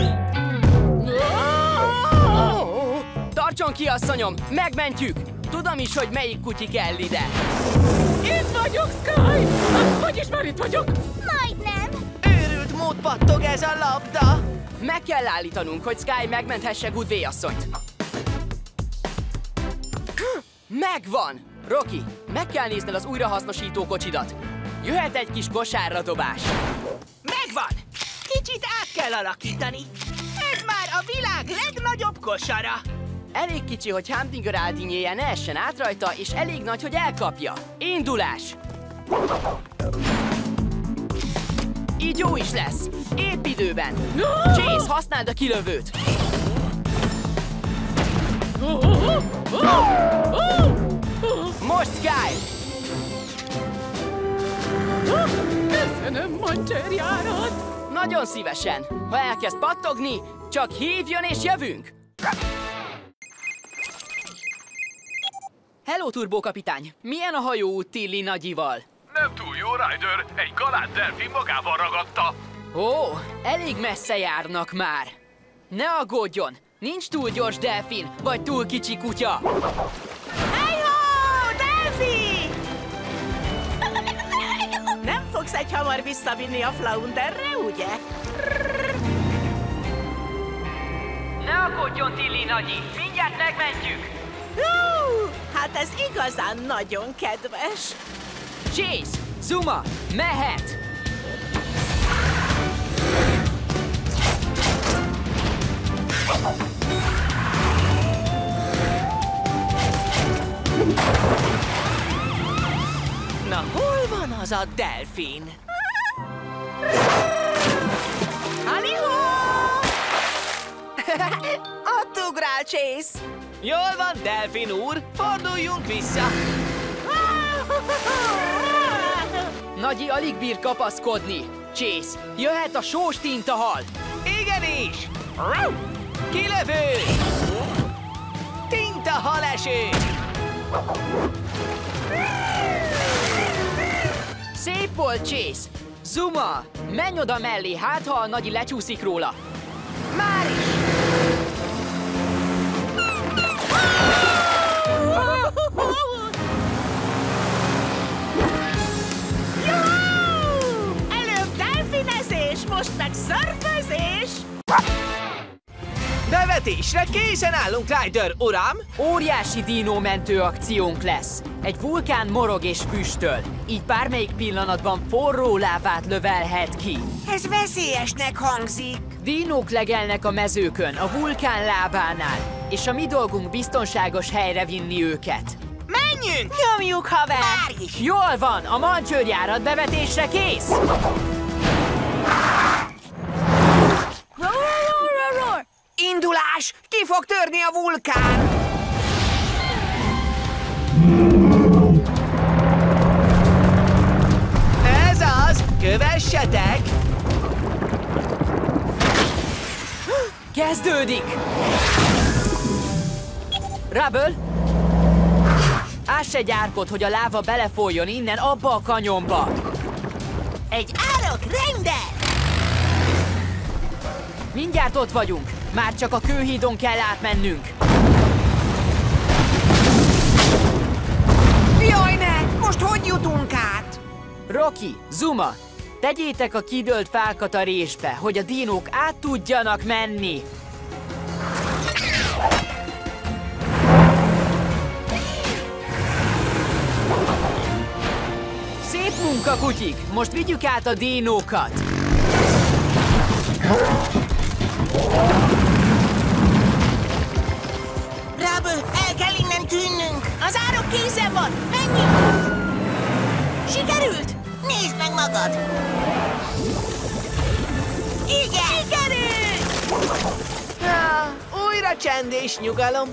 Tartson ki, asszonyom, megmentjük! Tudom is, hogy melyik kutyi kell ide. Itt vagyok, Sky! Hogy is már itt vagyok? Majdnem. Őrült mód pattog ez a labda! Meg kell állítanunk, hogy Sky megmenthesse Goodway asszonyt. Megvan! Rocky, meg kell nézned az újrahasznosító kocsidat. Jöhet egy kis kosárra dobás. Megvan! Kicsit át kell alakítani. Ez már a világ legnagyobb kosara. Elég kicsi, hogy Humdinger áldinyéje ne essen át rajta, és elég nagy, hogy elkapja. Indulás! Így jó is lesz. Épp időben. Chase, használd a kilövőt. Most Sky! Köszönöm, mancsőrjárat! Nagyon szívesen. Ha elkezd pattogni, csak hívjon és jövünk! Hello, turbókapitány! Milyen a hajóút Tilly nagyival? Nem túl jó, Ryder. Egy galát delfin magával ragadta. Ó, elég messze járnak már. Ne aggódjon! Nincs túl gyors delfin, vagy túl kicsi kutya. Hey-ho! Delfi! Nem fogsz egy hamar visszavinni a Flounderre, ugye? Ne aggódjon, Tilly nagyi! Mindjárt megmentjük! Hát ez igazán nagyon kedves. Chase! Zuma! Mehet! Na, hol van az a delfin? Halihó! Ott ugrál, Chase! Jól van, delfin úr, forduljunk vissza! Nagyi alig bír kapaszkodni. Chase, jöhet a sós tintahal. Igenis! Kilövő! Tintahaleső! Szép volt, Chase. Zuma, menj oda mellé, hát ha a Nagyi lecsúszik róla. Már is! Előbb delfinezés, most meg szörfözés! Bevetésre készen állunk, Ryder, uram! Óriási dínómentő akciónk lesz. Egy vulkán morog és füstöl. Így bármelyik pillanatban forró lávát lövelhet ki. Ez veszélyesnek hangzik. Dínók legelnek a mezőkön, a vulkán lábánál. És a mi dolgunk biztonságos helyre vinni őket. Menjünk! Nyomjuk, haver! Már is! Jól van, a mancsőrjárat bevetésre kész! Indulás! Ki fog törni a vulkán? Ez az! Kövessetek! Kezdődik! Rubble! Áss egy árkot, hogy a láva belefolyjon innen abba a kanyonba! Egy árok, rendben! Mindjárt ott vagyunk! Már csak a kőhídon kell átmennünk! Jaj, ne! Most hogy jutunk át? Rocky, Zuma, tegyétek a kidőlt fákat a résbe, hogy a dinók át tudjanak menni! Szép munka, kutyik! Most vigyük át a dinókat! Rubble, el kell innen tűnnünk! Az árok készen van! Menjünk! Sikerült! magad! Igen! Sikerült! Újra csend és nyugalom.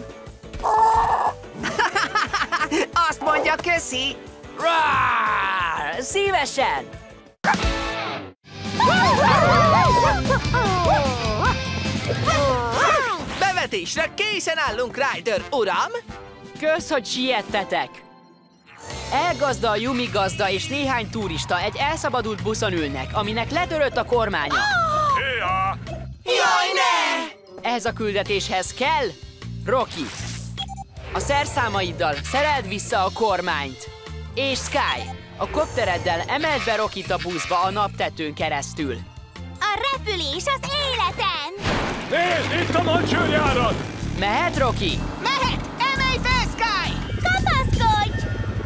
Azt mondja, köszi. Rar! Szívesen! Bevetésre készen állunk, Ryder uram. Kösz, hogy siettetek! Elgazda, a Yumi gazda és néhány turista egy elszabadult buszon ülnek, aminek letörött a kormánya. Jaj, ne! Ehhez a küldetéshez kell Rocky. A szerszámaiddal szereld vissza a kormányt. És Sky, a koptereddel emeld be Rockit a buszba a naptetőn keresztül. A repülés az életen! Nézd, itt a mancsőrjárat! Mehet, Rocky? Mehet! Emelj fel, Sky! Kapaszkodj!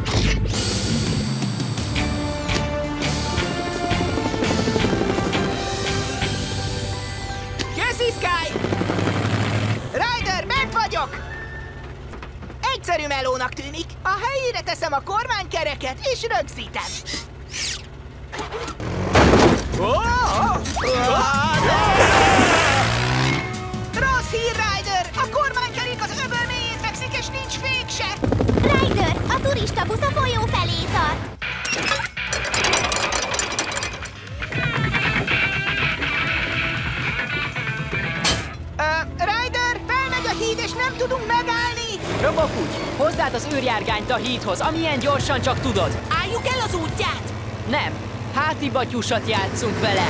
Köszi, Sky! Ryder, bent vagyok! Egyszerű melónak tűnik. A helyére teszem a kormánykereket és rögzítem. Rossz hír, Ryder! A kormánykerék az öböl mélyén fekszik, és nincs fék se! Ryder, a turista busz a folyó felé tart. Ryder, felmegy a híd, és nem tudunk megállni! Robokuty, hozd át az őrjárgányt a hídhoz, amilyen gyorsan csak tudod. Álljuk el az útját! Nem, háti batyúsat játszunk vele.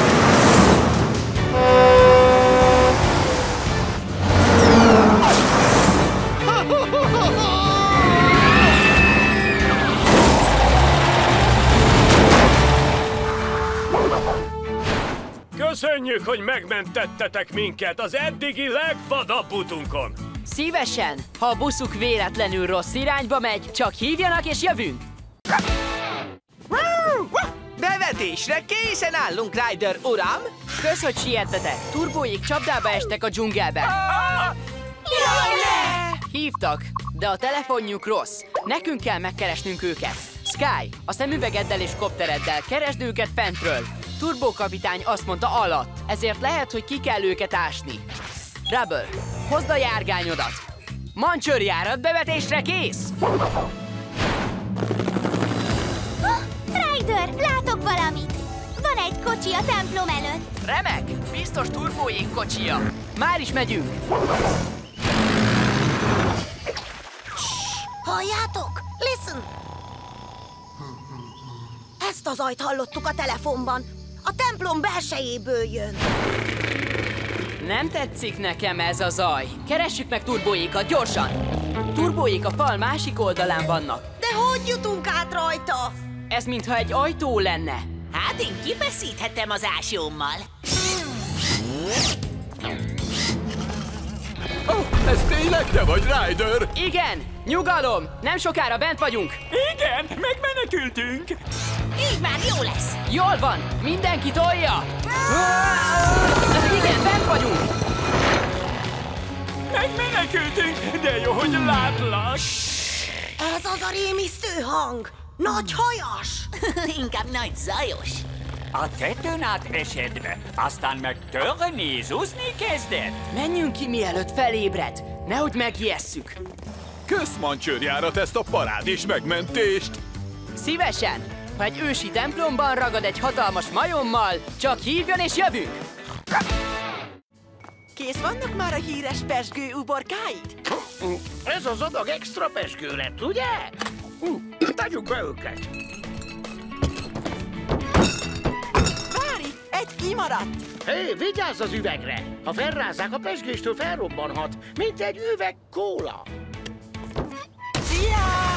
Köszönjük, hogy megmentettetek minket az eddigi legvadabb utunkon! Szívesen, ha a buszuk véletlenül rossz irányba megy, csak hívjanak és jövünk! Bevetésre készen állunk, Ryder uram. Kösz, hogy siettetek! Turbóik csapdába estek a dzsungelbe. Jaj, ne! Hívtak, de a telefonjuk rossz. Nekünk kell megkeresnünk őket. Sky, a szemüvegeddel és koptereddel keresd őket fentről. Turbo kapitány azt mondta alatt, ezért lehet, hogy ki kell őket ásni. Rubble, hozd a járgányodat. Mancsőrjárat bevetésre kész! Ryder, látok valamit! Van egy kocsi a templom előtt. Remek, biztos turbóék kocsia. Már is megyünk. Halljátok? Listen! Ezt a zajt hallottuk a telefonban. A templom belsejéből jön. Nem tetszik nekem ez a zaj. Keressük meg turbóékat, gyorsan! Turbóék a fal másik oldalán vannak. De hogy jutunk át rajta? Ez mintha egy ajtó lenne. Hát én kifeszíthetem az ásómmal. Ez tényleg te vagy, Ryder? Igen, nyugalom, nem sokára bent vagyunk. Igen, megmenekültünk. Így már jó lesz. Jól van, mindenki tolja. Igen, bent vagyunk. Megmenekültünk, de jó, hogy látlak. Ez az a rémisztő hang. Nagy hajas. Inkább nagy zajos. A tetőn át esedve, aztán meg törni, zúzni kezdett. Menjünk ki, mielőtt felébred. Nehogy megijesszük. Kösz, mancsőrjárat, ezt a parádés megmentést. Szívesen. Ha egy ősi templomban ragad egy hatalmas majommal, csak hívjon és jövünk. Kész vannak már a híres pezsgő uborkáid? Ez az adag extra pezsgő lett, ugye? Tegyük be őket. Várj, egy kimaradt. Hé, vigyázz az üvegre! Ha felrázzák, a pezsgéstől felrobbanhat, mint egy üveg kóla. Szia!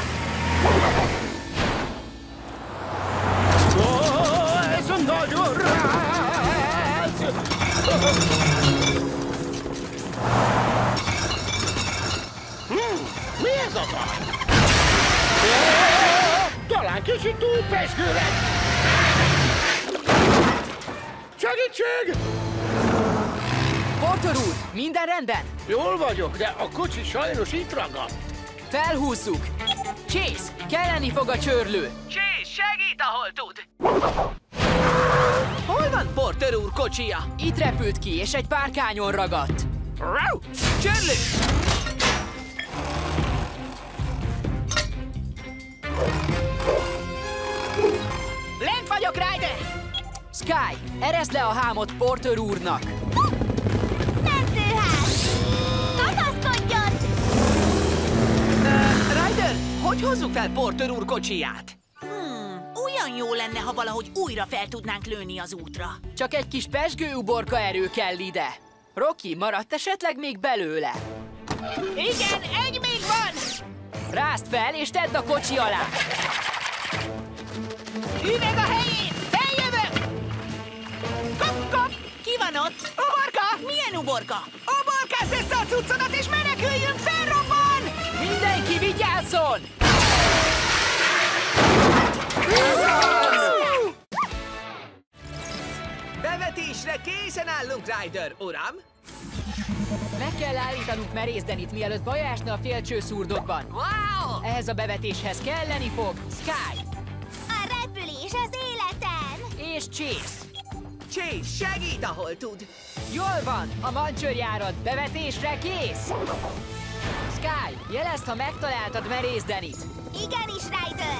Ez nagyon ráz! Mi ez a zaj? Talán kicsit túl pezsgő lett. Segítség! Porter úr, minden rendben? Jól vagyok, de a kocsi sajnos itt ragadt. Felhúzzuk. Chase, kelleni fog a csörlő. Chase, segít, ahol tud! Hol van Porter úr kocsija? Itt repült ki, és egy párkányon ragadt. Csörlő! Lent vagyok, Ryder! Sky, ereszd le a hámot Porter úrnak! Mentőház! Kapaszkodjon! Ryder, hogy hozzuk fel Porter úr kocsiját? Olyan jó lenne, ha valahogy újra fel tudnánk lőni az útra. Csak egy kis pezsgőuborka erő kell ide. Rocky, maradt esetleg még belőle? Igen, egy még van! Rázd fel, és tedd a kocsi alá! Üveg a helyén! Feljövök! Kap! Ki van ott? Uborka! Milyen uborka? Uborkázd össze a cuccodat, és meneküljünk, felrobban! Mindenki vigyázzon! Bevetésre készen állunk, Ryder, uram! Meg kell állítanunk Merész Dennyt, mielőtt baj esne a félcsőszurdokban. Wow! Ehhez a bevetéshez kelleni fog Sky. A repülés az életen! És Chase. Chase, segít, ahol tud! Jól van, a mancsőrjárat bevetésre kész! Sky, jelezd, ha megtaláltad Merész Dennyt. Igenis, Ryder!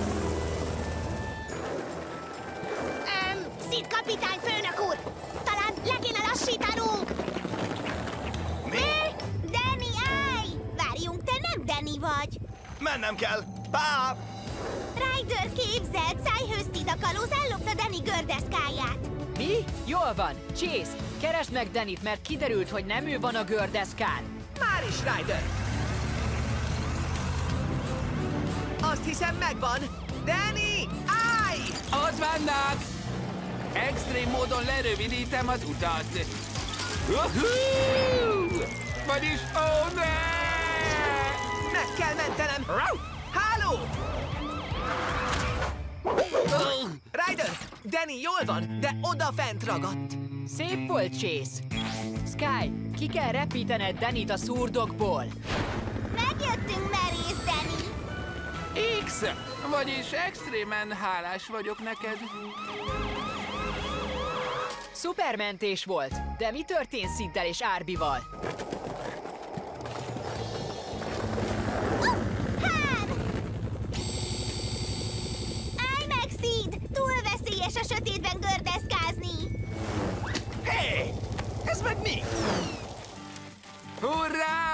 Sid kapitány, főnök úr! Talán le kéne lassítanunk! Mi? Danny, állj! Várjunk, te nem Danny vagy! Mennem kell! Pá! Ryder, képzeld, szájhőztid a kalóz ellopta Danny gördeszkáját! Mi? Jól van. Chase, keresd meg Dennyt, mert kiderült, hogy nem ő van a gördeszkán. Már is, Ryder! Azt hiszem megvan! Danny, állj! Ott vannak! Extrém módon lerövidítem az utat. Vagyis, ó ne! Meg kell mentenem! Háló! Ryder, Danny jól van, de odafent ragadt. Szép volt, Chase. Sky, ki kell repítened Dennyt a szurdokból. Megjöttünk, Merész Danny! X! Vagyis extrémen hálás vagyok neked. Szupermentés volt, de mi történt Siddel és Arbyval? Állj meg, Sid! Túl veszélyes a sötétben gördeszkázni! Hé! Ez meg mi? Hurrá!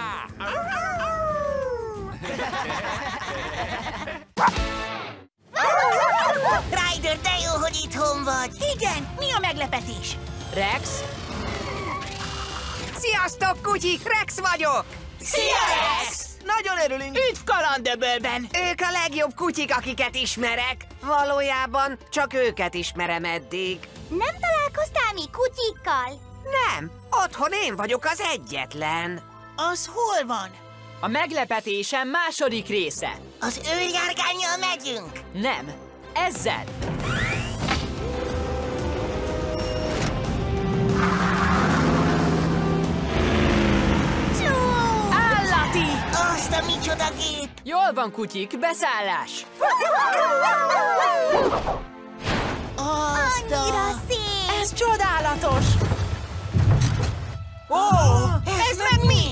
Ryder, de jó, hogy itthon vagy! Igen, mi a meglepetés? Rex? Sziasztok, kutyik! Rex vagyok! Szia, Rex! Nagyon örülünk! Üdv Kalandöbölben! Ők a legjobb kutyik, akiket ismerek. Valójában csak őket ismerem eddig. Nem találkoztál mi kutyikkal? Nem, otthon én vagyok az egyetlen. Az hol van? A meglepetésem második része. Az őrjárgánnyal megyünk? Nem, ezzel. Állati! Azt a micsoda gép! Jól van, kutyik, beszállás! Annyira szép! Ez csodálatos! Ó, ez meg mi?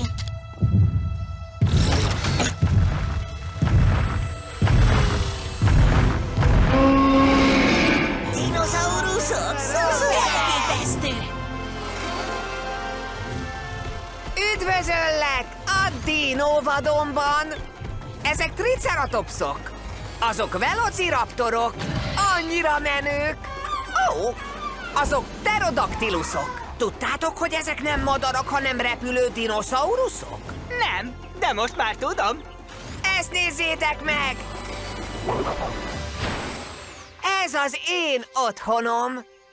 Dinoszauruszok? Elképesztő! Üdvözöllek a dinóvadomban! Ezek triceratopszok. Azok velociraptorok. Annyira menők. Ó, azok pterodaktiluszok. Tudtátok, hogy ezek nem madarak, hanem repülő dinoszauruszok? Nem, de most már tudom. Ezt nézzétek meg! Ez az én otthonom.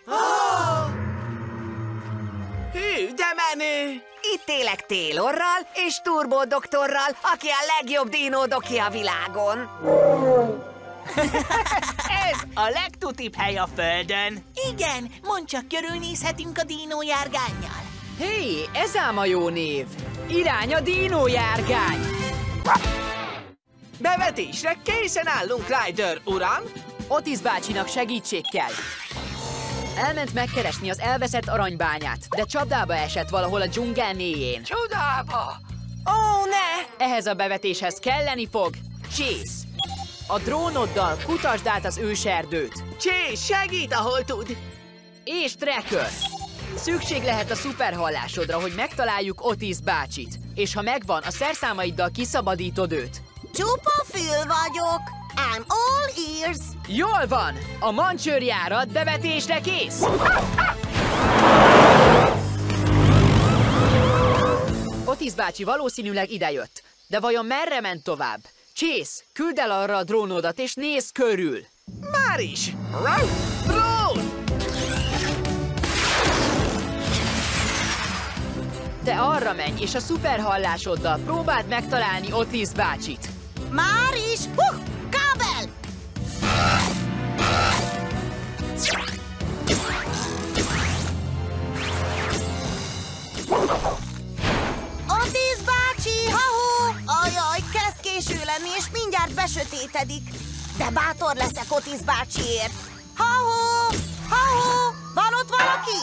Hű, de menő! Itt élek Taylorral és Turbo doktorral, aki a legjobb dinódoki a világon. Ez a legtutibb hely a Földön. Igen, mondd csak, körülnézhetünk a dinójárgánnyal. Hé, ez ám a jó név. Irány a dinójárgány! Bevetésre készen állunk, Ryder uram! Otis bácsinak segítség kell. Elment megkeresni az elveszett aranybányát, de csapdába esett valahol a dzsungel mélyén. Csodába! Ó, ne! Ehhez a bevetéshez kelleni fog Chase. A drónoddal kutasd át az őserdőt. Chase, segít, ahol tud! És Tracker. Szükség lehet a szuperhallásodra, hogy megtaláljuk Otis bácsit. És ha megvan, a szerszámaiddal kiszabadítod őt. Csupa fül vagyok. I'm all ears. Jól van! A mancsőrjárat bevetésre kész! Otis bácsi valószínűleg idejött. De vajon merre ment tovább? Chase, küldd el arra a drónodat és nézz körül! Már is! Drón! Te arra menj, és a szuperhallásoddal próbáld megtalálni Otis bácsit. Már is! Kábel! Otis bácsi, ha-hó! Ajaj, kezd késő lenni, és mindjárt besötétedik. De bátor leszek Otis bácsiért. Ha-hó! Ha-hó! Van ott valaki?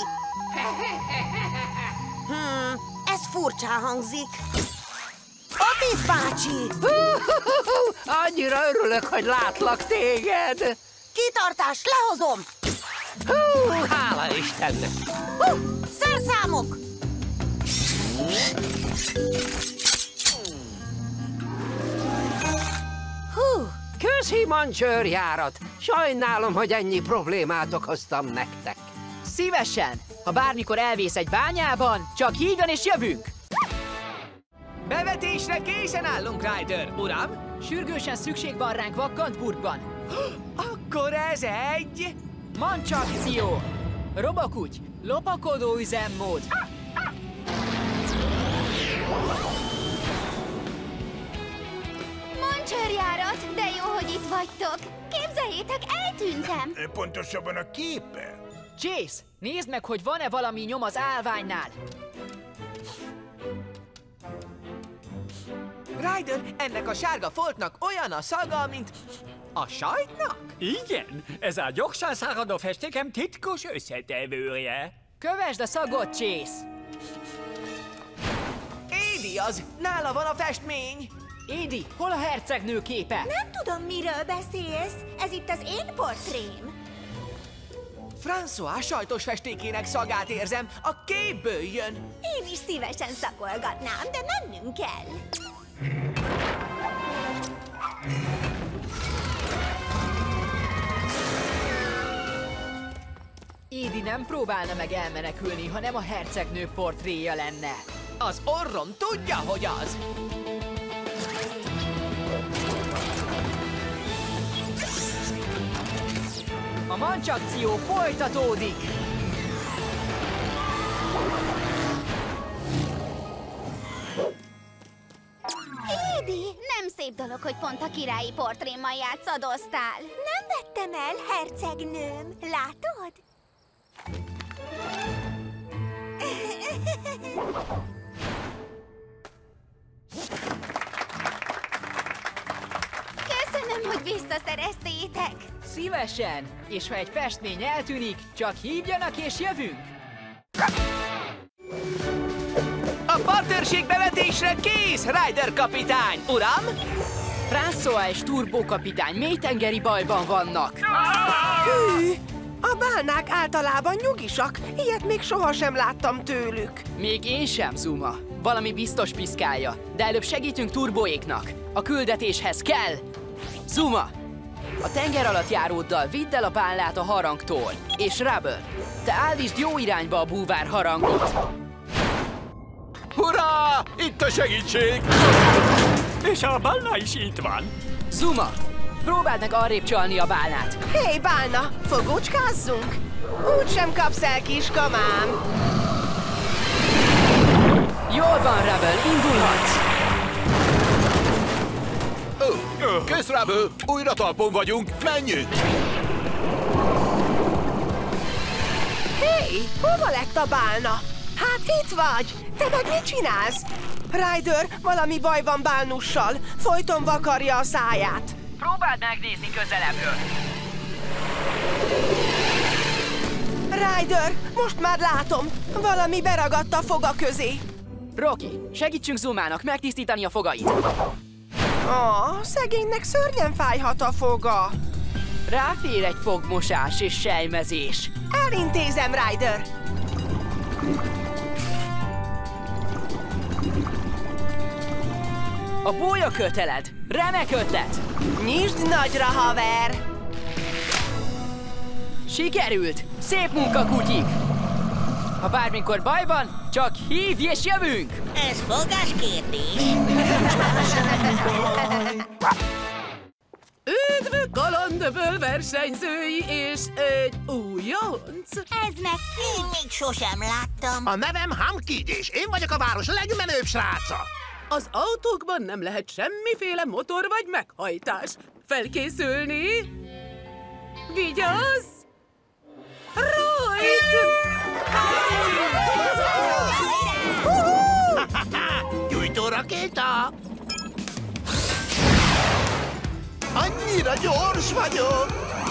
Ez furcsán hangzik. Otis bácsi! Annyira örülök, hogy látlak téged! Kitartás, lehozom! Hála Istennek! Szerszámok! Köszi, mancsőrjárat! Sajnálom, hogy ennyi problémát okoztam nektek. Szívesen! Ha bármikor elvész egy bányában, csak hívjon és jövünk! Bevetésre készen állunk, Ryder uram! Sürgősen szükség van ránk Vakkantburgban. Akkor ez egy... Mancsakció! Robakuty, lopakodó üzemmód! Mancsőrjárat, de jó, hogy itt vagytok. Képzeljétek, eltűntem. Pontosabban a képen. Chase, nézd meg, hogy van-e valami nyom az állványnál. Ryder, ennek a sárga foltnak olyan a szaga, mint a sajtnak? Igen, ez a gyorsan száradó festékem titkos összetevője. Kövesd a szagot, Chase! Édi az! Nála van a festmény! Édi, hol a hercegnő képe? Nem tudom, miről beszélsz. Ez itt az én portrém. François sajtos festékének szagát érzem, a képből jön. Én is szívesen szakolgatnám, de mennünk kell. Édi nem próbálna meg elmenekülni, ha nem a hercegnő portréja lenne. Az orrom tudja, hogy az! A mancsakció folytatódik! Édi, nem szép dolog, hogy pont a királyi portrémmal játszadoztál. Nem vettem el, hercegnőm. Látod? Köszönöm, hogy visszaszereztétek. Szívesen! És ha egy festmény eltűnik, csak hívjanak és jövünk! A partnerség bevetésre kész, Ryder kapitány, uram! François és Turbo kapitány mélytengeri bajban vannak. Hű! A bálnák általában nyugisak, ilyet még sohasem láttam tőlük. Még én sem, Zuma. Valami biztos piszkálja, de előbb segítünk Turbóéknak. A küldetéshez kell! Zuma! A tengeralattjáróddal vidd el a bálnát a harangtól. És Rubber, te állítsd jó irányba a búvár harangot. Hurrá! Itt a segítség! És a bálna is itt van. Zuma, próbáld meg arrébb csalni a bálnát. Hé, bálna, fogócskázzunk? Úgysem kapsz el, kis kamám. Jól van, Rubber, indulhatsz. Kész, Rubber! Újra talpon vagyunk, menjünk! Hé, hova lett a bálna? Hát itt vagy! Te meg mit csinálsz? Ryder, valami baj van Bálnussal. Folyton vakarja a száját. Próbáld megnézni közelebbről. Ryder, most már látom. Valami beragadt a foga közé. Rocky, segítsünk Zumának megtisztítani a fogait. Szegénynek szörnyen fájhat a foga. Ráfér egy fogmosás és sejmezés. Elintézem, Ryder. A bólya köteled. Remek ötlet. Nyisd nagyra, haver. Sikerült. Szép munka, kutyik. Ha bármikor baj van, csak hívj és jövünk. Ez fogás kérdés. Üdv Kalandöböl versenyzői és egy újonc! Ez meg én még sosem láttam. A nevem Hamkid, és én vagyok a város legmenőbb sráca. Az autókban nem lehet semmiféle motor vagy meghajtás. Felkészülni? Vigyázz! Rajt! Gyújtórakéta! Annyira gyors vagyok!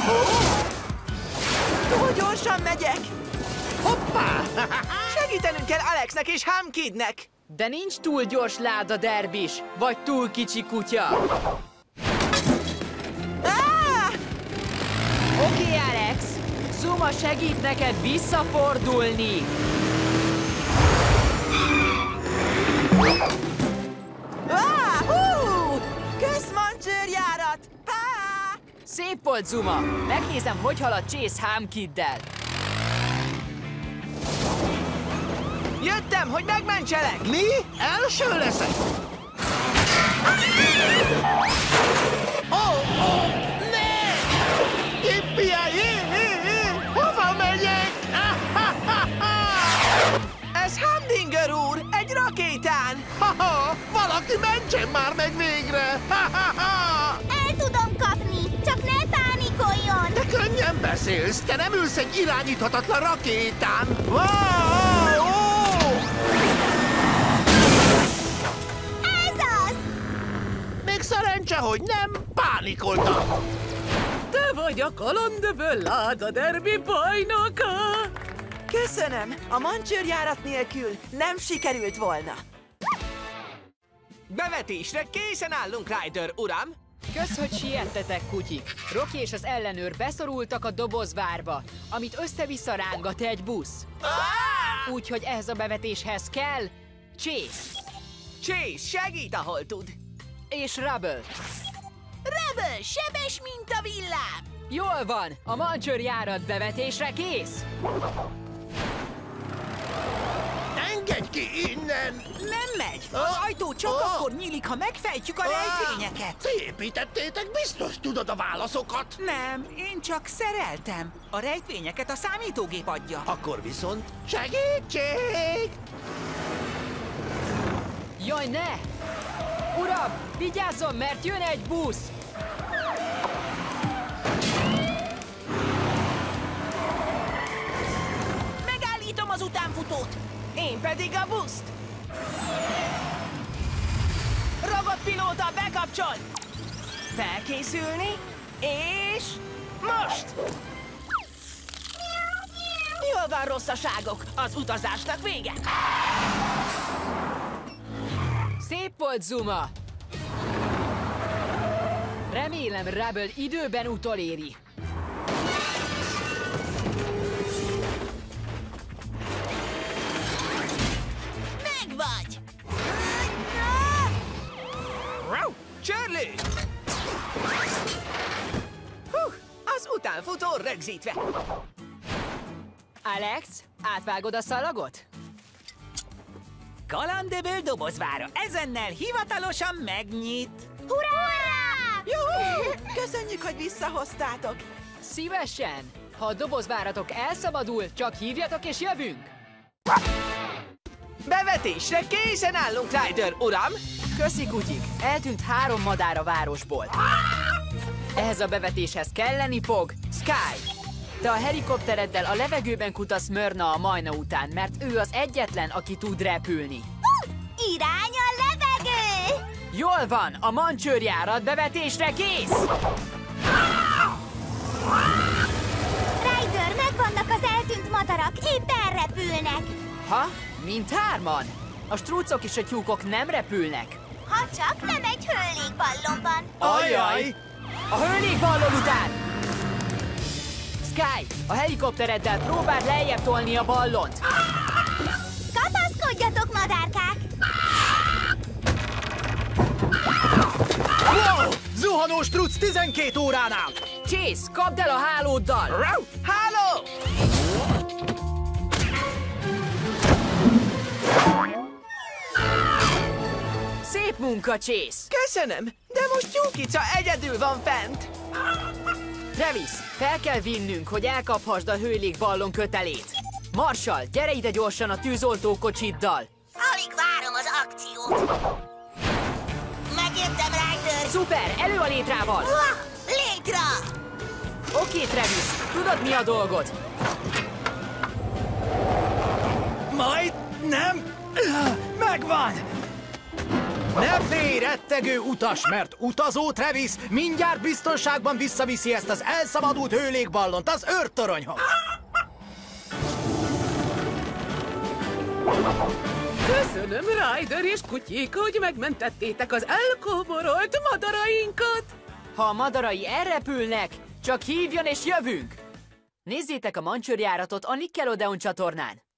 Túl gyorsan megyek! Hoppá! Segítenünk kell Alexnek és Hamkidnek! De nincs túl gyors láda, Derbis, vagy túl kicsi kutya. Oké, Alex. Zuma segít neked visszafordulni. Kösz, mancsőrjárat! Szép volt, Zuma. Megnézem, hogy halad Chase Hamkiddel. Jöttem, hogy megmentselek! Mi? Első leszek! Ne! Yippie-yay! Hova megyek? Ez Humdinger úr, egy rakétán! Valaki mentsen már meg végre! El tudom kapni, csak ne pánikoljon! De könnyen beszélsz, te nem ülsz egy irányíthatatlan rakétán! Ez az! Még szerencse, hogy nem pánikoltam! Te vagy a Kalandöböl láda derbi bajnoka! Köszönöm, a mancsőrjárat nélkül nem sikerült volna. Bevetésre készen állunk, Ryder uram! Kösz, hogy siettetek, kutyik. Rocky és az ellenőr beszorultak a dobozvárba, amit össze-vissza rángat egy busz. Úgyhogy ehhez a bevetéshez kell Chase. Chase, segít, ahol tud! És Rubble. Rubble, sebes, mint a villám! Jól van, a mancsőrjárat bevetésre kész. Engedj ki innen! Nem megy! Az ajtó csak akkor nyílik, ha megfejtjük a rejtvényeket. Ti építettétek, biztos tudod a válaszokat! Nem, én csak szereltem. A rejtvényeket a számítógép adja. Akkor viszont segítség! Jaj, ne! Uram, vigyázzon, mert jön egy busz! Megállítom az utánfutót! Én pedig a buszt! Robotpilóta bekapcsol! Felkészülni, és most! Jól van, rosszaságok, az utazásnak vége! Szép volt, Zuma! Remélem, Rubble időben utoléri. Megvagy! Csörlő! Az utánfutó rögzítve! Alex, átvágod a szalagot? Kalandöböl dobozvára ezennel hivatalosan megnyit! Hurrá! Juhú! Köszönjük, hogy visszahoztátok! Szívesen! Ha a dobozváratok elszabadul, csak hívjatok és jövünk! Bevetésre készen állunk, Ryder uram! Köszi, kutyik! Eltűnt 3 madár a városból. Ehhez a bevetéshez kelleni fog Sky. Te a helikoptereddel a levegőben kutasz Mörna a majna után, mert ő az egyetlen, aki tud repülni. Irány a levegő! Jól van, a mancsőrjárat bevetésre kész! Ryder, megvannak az eltűnt madarak, épp elrepülnek. Ha? Mint hárman? A strúcok és a tyúkok nem repülnek. Ha csak nem egy hőlégballon van. Ajjaj! A hőlégballon után! Sky, a helikoptereddel próbáld lejjebb tolni a ballont. Kapaszkodjatok, madárkák! Wow! Zuhanó struc 12 óránál! Chase, kapd el a hálóddal! Háló! Szép munka, Chase! Köszönöm, de most Tyúkica egyedül van fent. Travis, fel kell vinnünk, hogy elkaphasd a hőlégballon kötelét. Marshall, gyere ide gyorsan a tűzoltókocsiddal! Alig várom az akciót. Megértem, Ryder. Szuper, elő a létrával! Létra! Oké, Travis, tudod mi a dolgod? Majd nem. Megvan! Ne félj, rettegő utas, mert utazó Travis mindjárt biztonságban visszaviszi ezt az elszabadult hőlégballont az őrtoronyhoz. Köszönöm, Ryder és Kutyéka, hogy megmentettétek az elkoborolt madarainkat. Ha a madarai elrepülnek, csak hívjon és jövünk! Nézzétek a mancsőrjáratot a Nickelodeon csatornán!